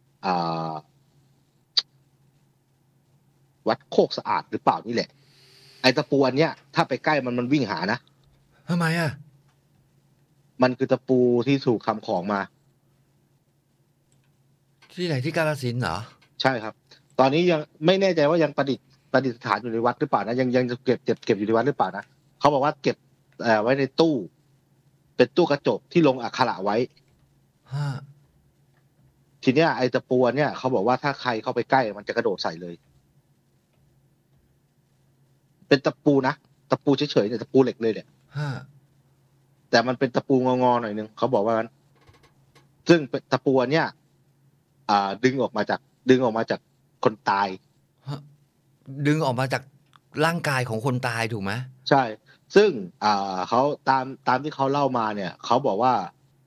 โคกสะอาดหรือเปล่านี่แหละไอ้ตะปูอันเนี้ยถ้าไปใกล้มันวิ่งหานะทำไมอ่ะมันคือตะปูที่ถูกทำของมาที่ไหนที่กาฬสินธุ์เหรอใช่ครับตอนนี้ยังไม่แน่ใจว่ายังประดิษฐานอยู่ในวัดหรือเปล่านะยังเก็บอยู่ในวัดหรือเปล่านะเขาบอกว่าเก็บไว้ในตู้เป็นตู้กระจกที่ลงอักขระไว้ทีเนี้ยไอ้ตะปูเนี่ยเขาบอกว่าถ้าใครเข้าไปใกล้มันจะกระโดดใส่เลยเป็นตะปูนะตะปูเฉยๆเนี่ยตะปูเหล็กเลยเนี่ยแต่มันเป็นตะปูงอๆหน่อยนึงเขาบอกว่างั้นซึ่งตะปูเนี่ยดึงออกมาจากคนตายดึงออกมาจากร่างกายของคนตายถูกไหมใช่ซึ่งเขาตามที่เขาเล่ามาเนี่ยเขาบอกว่า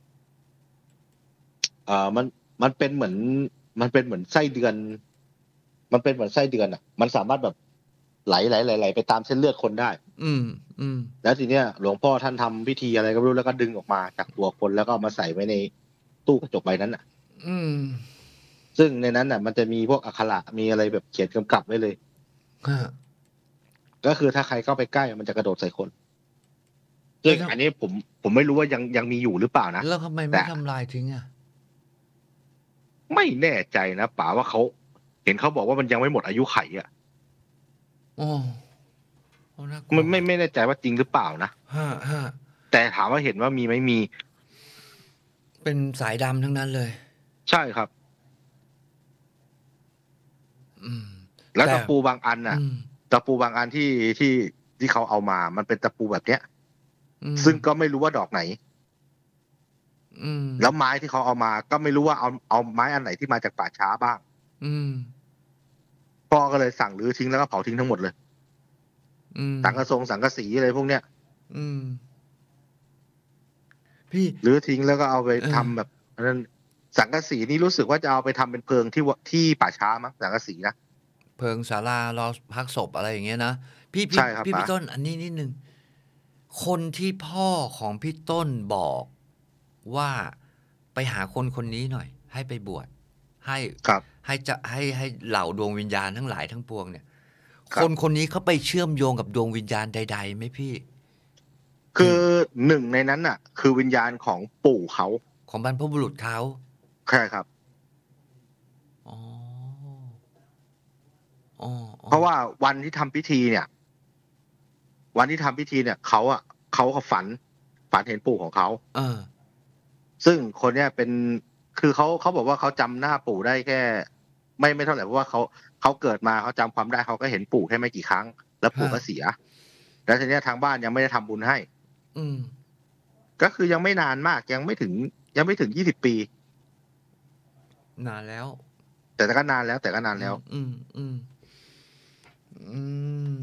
มันเป็นเหมือนไส้เดือนมันเป็นเหมือนไส้เดือนอ่ะมันสามารถแบบไหลไปตามเส้นเลือดคนได้แล้วทีเนี้ยหลวงพ่อท่านทำพิธีอะไรก็ไม่รู้แล้วก็ดึงออกมาจากตัวคนแล้วก็มาใส่ไว้ในตู้กระจกใบนั้นอ่ะซึ่งในนั้นน่ะมันจะมีพวกอักขระมีอะไรแบบเขียนกำกับไว้เลยก็คือถ้าใครเข้าไปใกล้มันจะกระโดดใส่คนซึ่งอันนี้ผมไม่รู้ว่ายังมีอยู่หรือเปล่านะแล้วทำไมไม่ทำลายทิ้งอ่ะไม่แน่ใจนะป๋าว่าเขาเห็นเขาบอกว่ามันยังไม่หมดอายุไขอ่ะไม่แน่ใจว่าจริงหรือเปล่านะแต่ถามว่าเห็นว่ามีไหมมีเป็นสายดำทั้งนั้นเลยใช่ครับอืมแล้วแต่ตะปูบางอันน่ะอืมตะปูบางอันที่เขาเอามา มันเป็นตะปูแบบเนี้ยอืมซึ่งก็ไม่รู้ว่าดอกไหนอืมแล้วไม้ที่เขาเอามา ก็ไม่รู้ว่าเอาไม้อันไหนที่มาจากป่าช้าบ้างอืมพ่อก็เลยสั่งรื้อทิ้งแล้วก็เผาทิ้งทั้งหมดเลยอืมสังกะสีอะไรพวกเนี้ยอืม พี่รื้อทิ้งแล้วก็เอาไปเออทำแบบอันนั้นสังกะสีนี่รู้สึกว่าจะเอาไปทำเป็นเพลิงที่ป่าช้ามั้งสังกะสีนะเพิงศาลารอพักศพอะไรอย่างเงี้ยนะพี่ใช่ครับพี่ป๋าต้นอันนี้นิดนึงคนที่พ่อของพี่ต้นบอกว่าไปหาคนคนนี้หน่อย ให้ไปบวชให้ครับให้เหล่าดวงวิญญาณทั้งหลายทั้งปวงเนี่ยครัคบนคนนี้เขาไปเชื่อมโยงกับดวงวิญญาณใดๆไหมพี่คือหนึ่งในนั้นน่ะ คือวิญญาณของปู่เขาของบรรพบุรุษเขาใช่ครับอ๋ออ๋ออ๋อเพราะว่าวันที่ทำพิธีเนี่ย เขาก็ฝันเห็นปู่ของเขาเออซึ่งคนเนี้ยเป็นคือเขาบอกว่าเขาจำหน้าปู่ได้แค่ ไม่เท่าไหร่เพราะว่าเขาเกิดมาเขาจำความได้เขาก็เห็นปู่แค่ไม่กี่ครั้ง แล้วปู่ก็เสีย แล้วทีเนี้ยทางบ้านยังไม่ได้ทำบุญให้อืมก็คือยังไม่นานมากยังไม่ถึง20 ปีนานแล้วแต่ก็นานแล้วอืมอืมอืม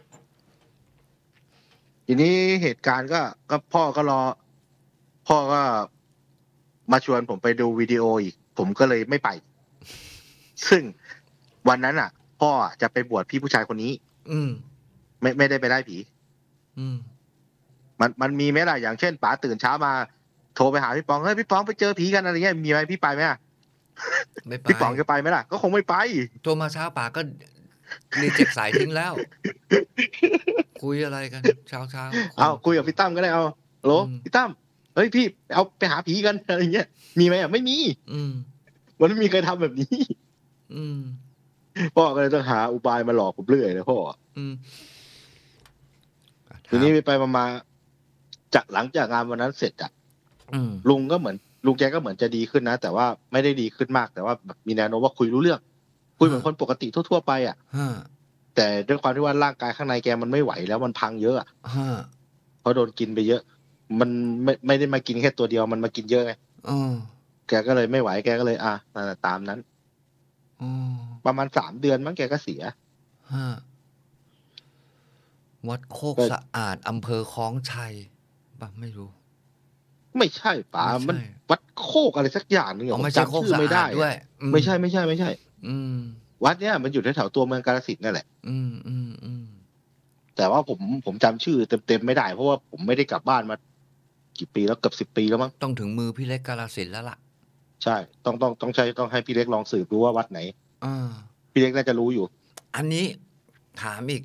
ทีนี้เหตุการณ์ก็พ่อก็มาชวนผมไปดูวิดีโออีก ผมก็เลยไม่ไป ซึ่งวันนั้นอ่ะ พ่อจะไปบวชพี่ผู้ชายคนนี้อืมไม่ได้ไปไล่ผีอืมมันมีไหมล่ะอย่างเช่นป๋าตื่นเช้ามาโทรไปหาพี่ป๋องเฮ้ยพี่ป๋องไปเจอผีกันอะไรเงี้ยมีไหมพี่ไปไหมอะไม่ไปพี่ป๋องจะไปไหมล่ะก็คงไม่ไปโทรมาเช้าป่าก็รีเจ็คสายทิ้งแล้ว คุยอะไรกัน เช้าเอาคุยกับพี่ตั้มก็ได้เอาโหลพี่ตั้มเฮ้ยพี่เอาไปหาผีกันอะไรเงี้ยมีไหมอ่ะไม่มีอืมมันไม่มีใครทำแบบนี้อืมพ่อก็เลยต้องหาอุบายมาหลอกผมเรื่อยเลยพ่ออืมทีนี้ไปมาจากหลังจากงานวันนั้นเสร็จอ่ะอืมลุงแกก็เหมือนจะดีขึ้นนะแต่ว่าไม่ได้ดีขึ้นมากแต่ว่าแบบมีแนวโน้มว่าคุยรู้เรื่องคุยเหมือนคนปกติทั่วๆไปอ่ะฮะแต่ด้วยความที่ว่าร่างกายข้างในแกมันไม่ไหวแล้วมันพังเยอะอะฮะเพราะโดนกินไปเยอะ มันไม่ได้มากินแค่ตัวเดียวมันมากินเยอะไงอ๋อแกก็เลยไม่ไหวแกก็เลยตามนั้นอ๋อประมาณ3 เดือนมั้งแกก็เสียฮะวัดโคกสะอาดอำเภอคล้องชัยป่ะไม่รู้ไม่ใช่ป๋าไม่ใช่มันวัดโคกอะไรสักอย่างนึงอ๋อผมไม่ใช่โคกจำชื่อสะไม่อาได้ดด้วยไม่ใช่อืมวัดเนี้ยมันอยู่แถวๆตัวเมืองกาฬสินธุ์นั่นแหละอืมอืมอืมแต่ว่าผมจำชื่อเต็มไม่ได้เพราะว่าผมไม่ได้กลับบ้านมากี่ปีแล้วเกือบ10 ปีแล้วมั้งต้องถึงมือพี่เล็กกาลสินธุ์แล้วล่ะใช่ต้องให้พี่เล็กลองสืบดูว่าวัดไหนอ่าพี่เล็กน่าจะรู้อยู่อันนี้ถามอีก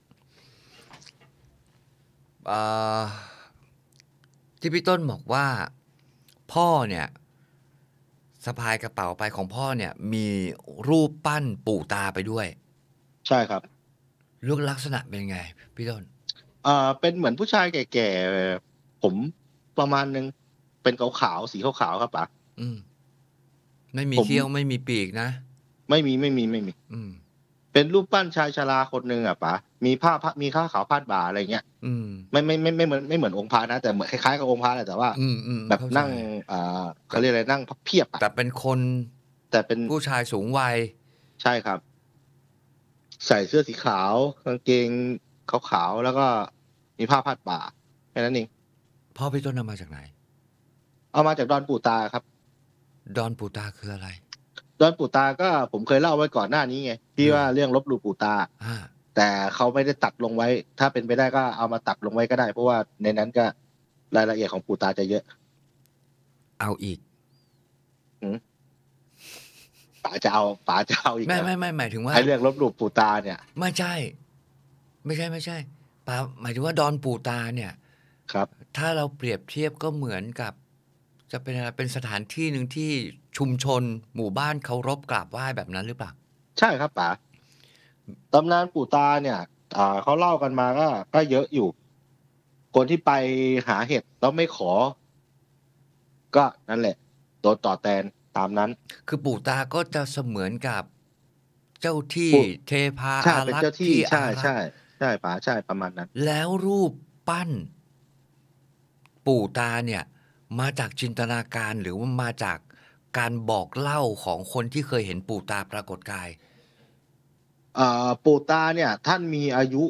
อ่าที่พี่ต้นบอกว่า พ่อเนี่ยสะพายกระเป๋าไปของพ่อเนี่ย มีรูปปั้นปู่ตาไปด้วยใช่ครับรูปลักษณะเป็นไง พี่ต้นเป็นเหมือนผู้ชายแก่ๆผมประมาณนึงเป็นขาวๆสีขาวๆครับป๋าอืม ไม่มีผมเขี้ยวไม่มีปีกนะไม่มีอืมเป็นรูปปั้นชายชราคนหนึ่งอ่ะป๋ามีมีผ้าขาวพาดบ่าอะไรเงี้ยอืมไม่เหมือนองค์พระนะแต่เหมือนคล้ายๆกับองค์พระแหละแต่ว่าอืมอืมแบบเข้าใจนั่งเขาเรียกอะไรนั่งพับเพียบอ่ะแต่เป็นคนแต่เป็นผู้ชายสูงวัยใช่ครับ ใส่เสื้อสีขาวกางเกงขาวๆแล้วก็มีผ้าพาดบ่าแค่นั้นเองพ่อพี่ต้นเอามาจากไหนเอามาจากดอนปู่ตาครับดอนปู่ตาคืออะไรดอนปู่ตาก็ผมเคยเล่าไว้ก่อนหน้านี้ไงที่ว่าเรื่องลบหลู่ปู่ตาอ่าแต่เขาไม่ได้ตัดลงไว้ ถ้าเป็นไปได้ก็เอามาตัดลงไว้ก็ได้ เพราะว่าในนั้นก็รายละเอียดของปู่ตาจะเยอะเอาอีกป๋าจะเอาอีกไม่นะไม่หมายถึงว่าไอ้เรื่องลบหลู่ปู่ตาเนี่ยไม่ใช่ป่าหมายถึงว่าดอนปู่ตาเนี่ยครับถ้าเราเปรียบเทียบก็เหมือนกับ จะเป็นอะไรเป็นสถานที่หนึ่งที่ชุมชนหมู่บ้านเคารพกราบไหว้แบบนั้นหรือเปล่าใช่ครับป๋าตำนานปู่ตาเนี่ยเขาเล่ากันมาก็เยอะอยู่ คนที่ไปหาเห็ดแล้วไม่ขอ ก็นั่นแหละโดนต่อแตนตามนั้นคือปู่ตาก็จะเสมือนกับเจ้าที่เทพาใช่อาเป็นรักเจ้าษ์ที่ที่ใช่อารักษ์ใช่ป๋าใช่ประมาณนั้นแล้วรูปปั้น ปู่ตาเนี่ย มาจากจินตนาการ หรือว่ามาจากการบอกเล่าของคนที่เคยเห็นปู่ตาปรากฏกาย? ปู่ตาเนี่ย ท่านมีอายุ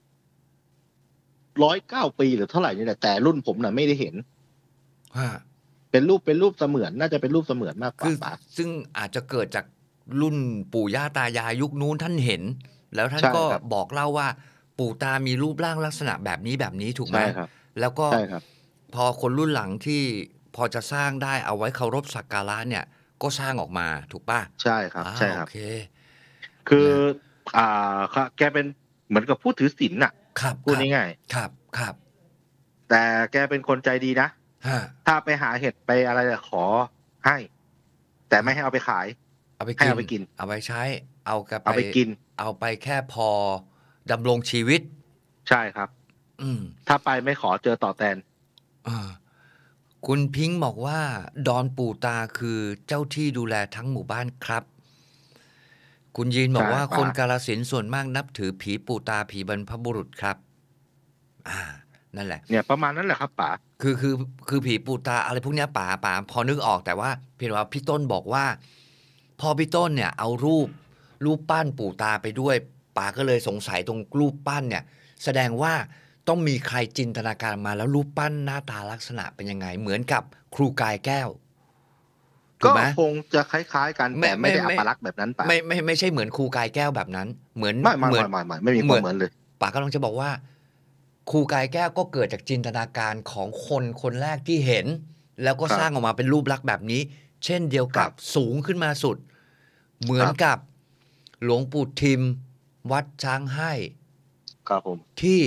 109 ปีหรือเท่าไรนี่แหละ แต่รุ่นผมน่ะไม่ได้เห็นครับเป็นรูปเสมือน น่าจะเป็นรูปเสมือนมากกคว่าป๋าซึ่งอาจจะเกิดจากรุ่นปู่ย่าตายายยุคนู้นท่านเห็น แล้วท่านใช่ก็ครับบอกเล่าว่า ปู่ตามีรูปร่างลักษณะแบบนี้ ๆ ถูกไหม? ใช่ครับแล้วก็ใช่ครับพอคนรุ่นหลังที่พอจะสร้างได้เอาไว้เคารพสักการะเนี่ย ก็สร้างออกมาถูกเปล่า? ใช่ครับอาใช่คโอรับเคคือนะแกเป็นเหมือนกับผู้ถือศีลน่ะครับพูดง่าย ๆครับ ๆแต่แกเป็นคนใจดีนะครับถ้าไปหาเห็ดไปอะไรอะขอให้ แต่ไม่ให้เอาไปขายเอาไปให้กินเอาไปกินเอาไปใช้ เอากลับเอาไปกินเอาไปแค่พอดำรงชีวิตใช่ครับอืมถ้าไปไม่ขอเจอต่อแตนอา คุณพิงค์บอกว่า ดอนปู่ตาคือเจ้าที่ดูแลทั้งหมู่บ้านครับ คุณยีนบใชอก่ว่าป๋าคนกาฬสินธุ์ส่วนมากนับถือผีปู่ตา ผีบรรพบุรุษครับ นั่นแหละเนี่ยประมาณนั้นแหละครับป๋าคือผีปู่ตาอะไรพวกเนี้ยป๋าพอนึกออก แต่ว่าเพียงแต่ว่าพี่ต้นบอกว่า พอพี่ต้นเนี่ยเอารูปปั้นปู่ตาไปด้วย ป๋าก็เลยสงสัยตรงรูปปั้นเนี่ย แสดงว่าต้องมีใครจินตนาการมาแล้วรูปปั้นหน้าตาลักษณะเป็นยังไง เหมือนกับครูกายแก้ว ถูก็กไหม? คงจะคล้าย ๆ กัน แต่ไม่ได้อัปลักษณ์แบบนั้นป๋าไม่ใช่เหมือนครูกายแก้วแบบนั้น เหมือนไม่เหมือนไม่มีความเหมือนเลยป๋ากำลังจะบอกว่า ครูกายแก้วก็เกิดจากจินตนาการของคนแรกที่เห็น แล้วก็ครับสร้างออกมาเป็นรูปลักษณ์แบบนี้ เช่นเดียวกับครับสูงขึ้นมาสุด เหมือคน รับกับหลวงปู่ทิม วัดช้างให้ครับผมที่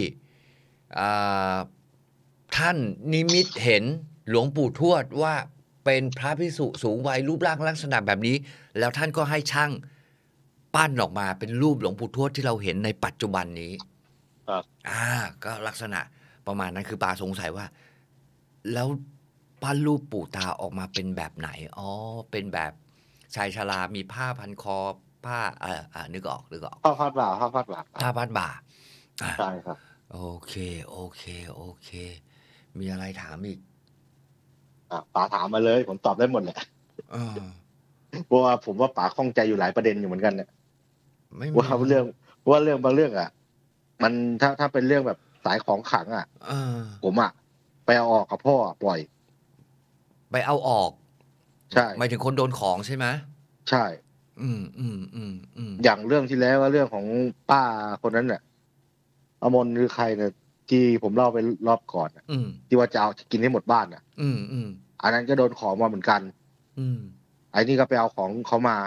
ท่านนิมิตเห็นหลวงปู่ทวดว่า เป็นพระภิกษุสูงวัยรูปร่างลักษณะแบบนี้ แล้วท่านก็ให้ช่างปั้นออกมาเป็นรูปหลวงปู่ทวดที่เราเห็นในปัจจุบันนี้ครับก็ลักษณะประมาณนั้น คือป๋าสงสัยว่า แล้วปั้นรูปปู่ตาออกมาเป็นแบบไหน? อ๋อ เป็นแบบชายชรามีผ้าพันคอ ผ้า นึกออกผ้าพาดบ่า ผ้าพาดบ่าผ้าพาดบ่าใช่ครับโอเค มีอะไรถามอีก? ป๋าถามมาเลย ผมตอบได้หมดแหละเออเพราะว่าผมว่าป๋าข้องใจอยู่หลายประเด็นอยู่เหมือนกันเนี่ยไม่มีว่าเรื่องบางเรื่องอะ มันถ้าเป็นเรื่องแบบสายของขลังอะเออผมอะไปเอาออกกับพ่อบ่อยไปเอาออกใช่หมายถึงคนโดนของใช่ไหม? ใช่อืมอย่างเรื่องที่แล้วเรื่องของป้าคนนั้นน่ะ อมนคือใครเนี่ย ที่ผมเล่าไปรอบก่อนน่ะ ที่ว่าจะเอากินให้หมดบ้านน่ะ อันนั้นก็โดนของมาเหมือนกัน ไอ้นี่ก็ไปเอาของเขามา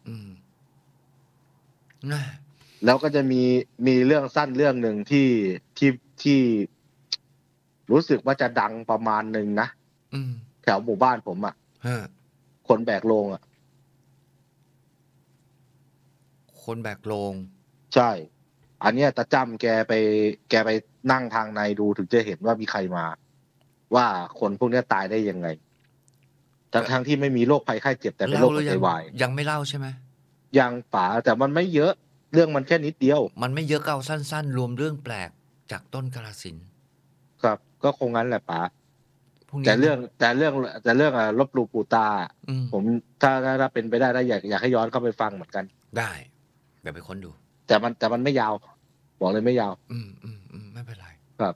แล้วก็จะมีเรื่องสั้นเรื่องหนึ่งที่รู้สึกว่าจะดังประมาณหนึ่งนะ แถวหมู่บ้านผมอะ คนแบกโลงอะคนแบกโลงใช่ อันเนี้ยตาจ้ำแกไปนั่งทางในดูถึงจะเห็นว่ามีใครมา ว่าคนพวกเนี้ยตายได้ยังไง ทั้งที่ไม่มีโรคภัยไข้เจ็บ แต่เป็นโรคหัวใจวายยังไม่เล่าใช่ไหม? ยังป๋า แต่มันไม่เยอะ เรื่องมันแค่นิดเดียวมันไม่เยอะก็เอาสั้น ๆ รวมเรื่องแปลกจากต้นกาฬสินธุ์ครับ ก็คงงั้นแหละป๋าพรุ่งนี้แต่เรื่องลบหลู่ปู่ตาอะ ผมถ้าเป็นไปได้แล้วอยากให้ย้อนเข้าไปฟังเหมือนกันได้ เดี๋ยวไปค้นดูแต่มันไม่ยาว บอกเลยไม่ยาวไม่เป็นไรครับ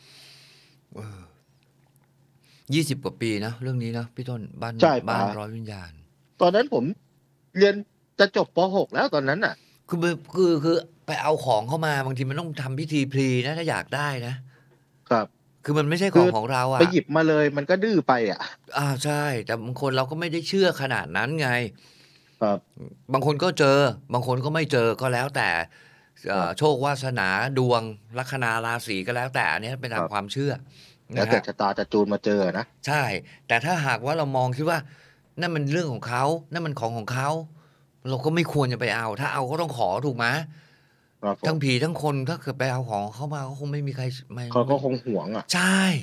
20 กว่าปีนะ เรื่องนี้นะพี่ต้น บ้านใช่ป๋าบ้านร้อยวิญญาณตอนนั้นผมเรียนจะจบป. 6 แล้วตอนนั้นน่ะคือไปเอาของเข้ามา บางทีมันต้องทำพิธีพลีนะ ถ้าอยากได้นะครับคือมันไม่ใช่ของของเราอะไปหยิบมาเลยมันก็ดื้อไปอะใช่ แต่บางคนเราก็ไม่ได้เชื่อขนาดนั้นไงครับบางคนก็เจอ บางคนก็ไม่เจอ ก็แล้วแต่ โชควาสนา ดวง ลัคนาราศีก็แล้วแต่ อันนี้เป็นตามความเชื่อแล้วแต่ชะตาจะจูนมาเจออะนะใช่ แต่ถ้าหากว่าเรามองคิดว่า นั่นมันเรื่องของเขา นั่นมันของเขา เราก็ไม่ควรจะไปเอา ถ้าเอาก็ต้องขอถูกไหม? ครับผมทั้งผีทั้งคน ถ้าเกิดไปเอาของเขามาก็คงไม่มีใครเขาก็คงหวงอะใช่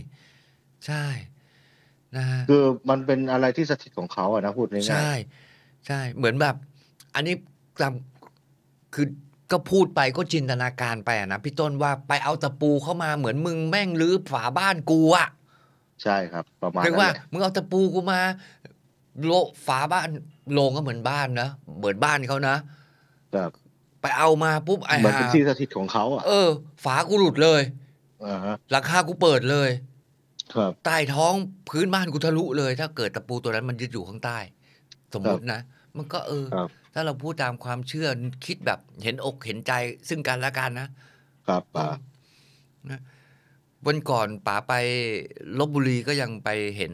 นะฮะคือมันเป็นอะไรที่สถิตของเขาอะนะ พูดง่ายๆใช่ เหมือนแบบ อันนี้คือก็พูดไปก็จินตนาการไปนะพี่ต้นว่าไปเอาตะปูเข้ามาเหมือนมึงแม่งรื้อฝาบ้านกูอะใช่ครับ ประมาณถึงนั้นว่าแหละมึงเอาตะปูกูมาฝาบ้านโรงก็เหมือนบ้านนะเหมือนบ้านเขานะครับไปเอามาปุ๊บไอ้เหมือนห่าเป็นที่สถิตของเขาอ่ะฝากูหลุดเลยฮะหลังคากูเปิดเลยครับใต้ท้องพื้นบ้านกูทะลุเลย ถ้าเกิดตะปูตัวนั้นมันยึดอยู่ข้างใต้ สมมุตินะ มันก็ครับถ้าเราพูดตามความเชื่อคิดแบบเห็นอกเห็นใจซึ่งกันและกันนะครับป๋านะวันก่อนป๋าไปลพบุรีก็ยังไปเห็น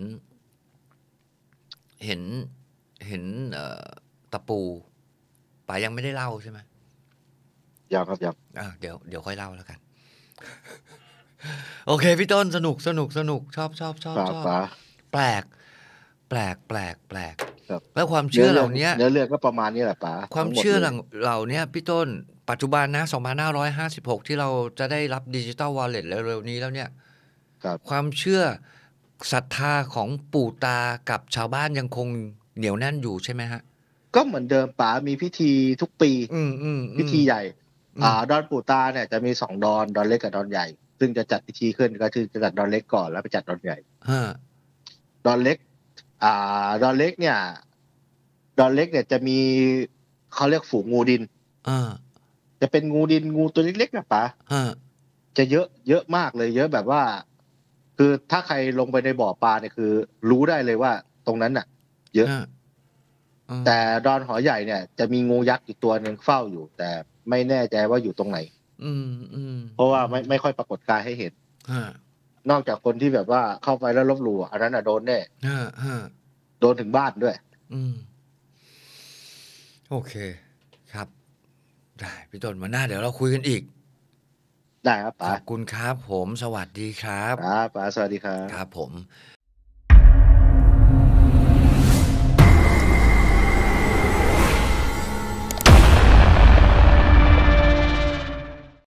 เห็นเห็นตะปูป๋ายังไม่ได้เล่าใช่ไหมยังครับยังเดี๋ยวค่อยเล่าแล้วกัน โอเคพี่ต้นสนุกชอบแปลกแล้วความเชื่อเหล่านี้เนื้อเรื่องก็ประมาณนี้แหละป๋าความเชื่อเหล่านี้พี่ต้นปัจจุบันนะ2556ที่เราจะได้รับดิจิตอลวอลเล็ตเร็วๆนี้แล้วเนี่ยความเชื่อศรัทธาของปู่ตากับชาวบ้านยังคงเหนียวแน่นอยู่ใช่ไหมฮะก็เหมือนเดิมป๋ามีพิธีทุกปีพิธีใหญ่ดอนปู่ตาเนี่ยจะมี2 ดอนเล็กกับดอนใหญ่ซึ่งจะจัดพิธีขึ้นก็คือจะจัดดอนเล็กก่อนแล้วไปจัดดอนใหญ่ดอนเล็กดอนเล็กเนี่ยจะมีเขาเรียกฝูงงูดินจะเป็นงูดินงูตัวเล็กๆนะป๋าจะเยอะมากเลยเยอะแบบว่าคือถ้าใครลงไปในบ่อปลาเนี่ยคือรู้ได้เลยว่าตรงนั้นน่ะเยอะแต่ดอนหอใหญ่เนี่ยจะมีงูยักษ์อีกตัวนึงเฝ้าอยู่แต่ไม่แน่ใจว่าอยู่ตรงไหนเพราะว่าไม่ค่อยปรากฏกายให้เห็นนอกจากคนที่แบบว่าเข้าไปแล้วลบหลู่อันนั้นน่ะโดนแน่โดนถึงบ้านด้วยโอเคครับได้พี่ต้นมาหน้าเดี๋ยวเราคุยกันอีกได้ครับป๋าขอบคุณครับผมสวัสดีครับครับป๋าสวัสดีครับครับผม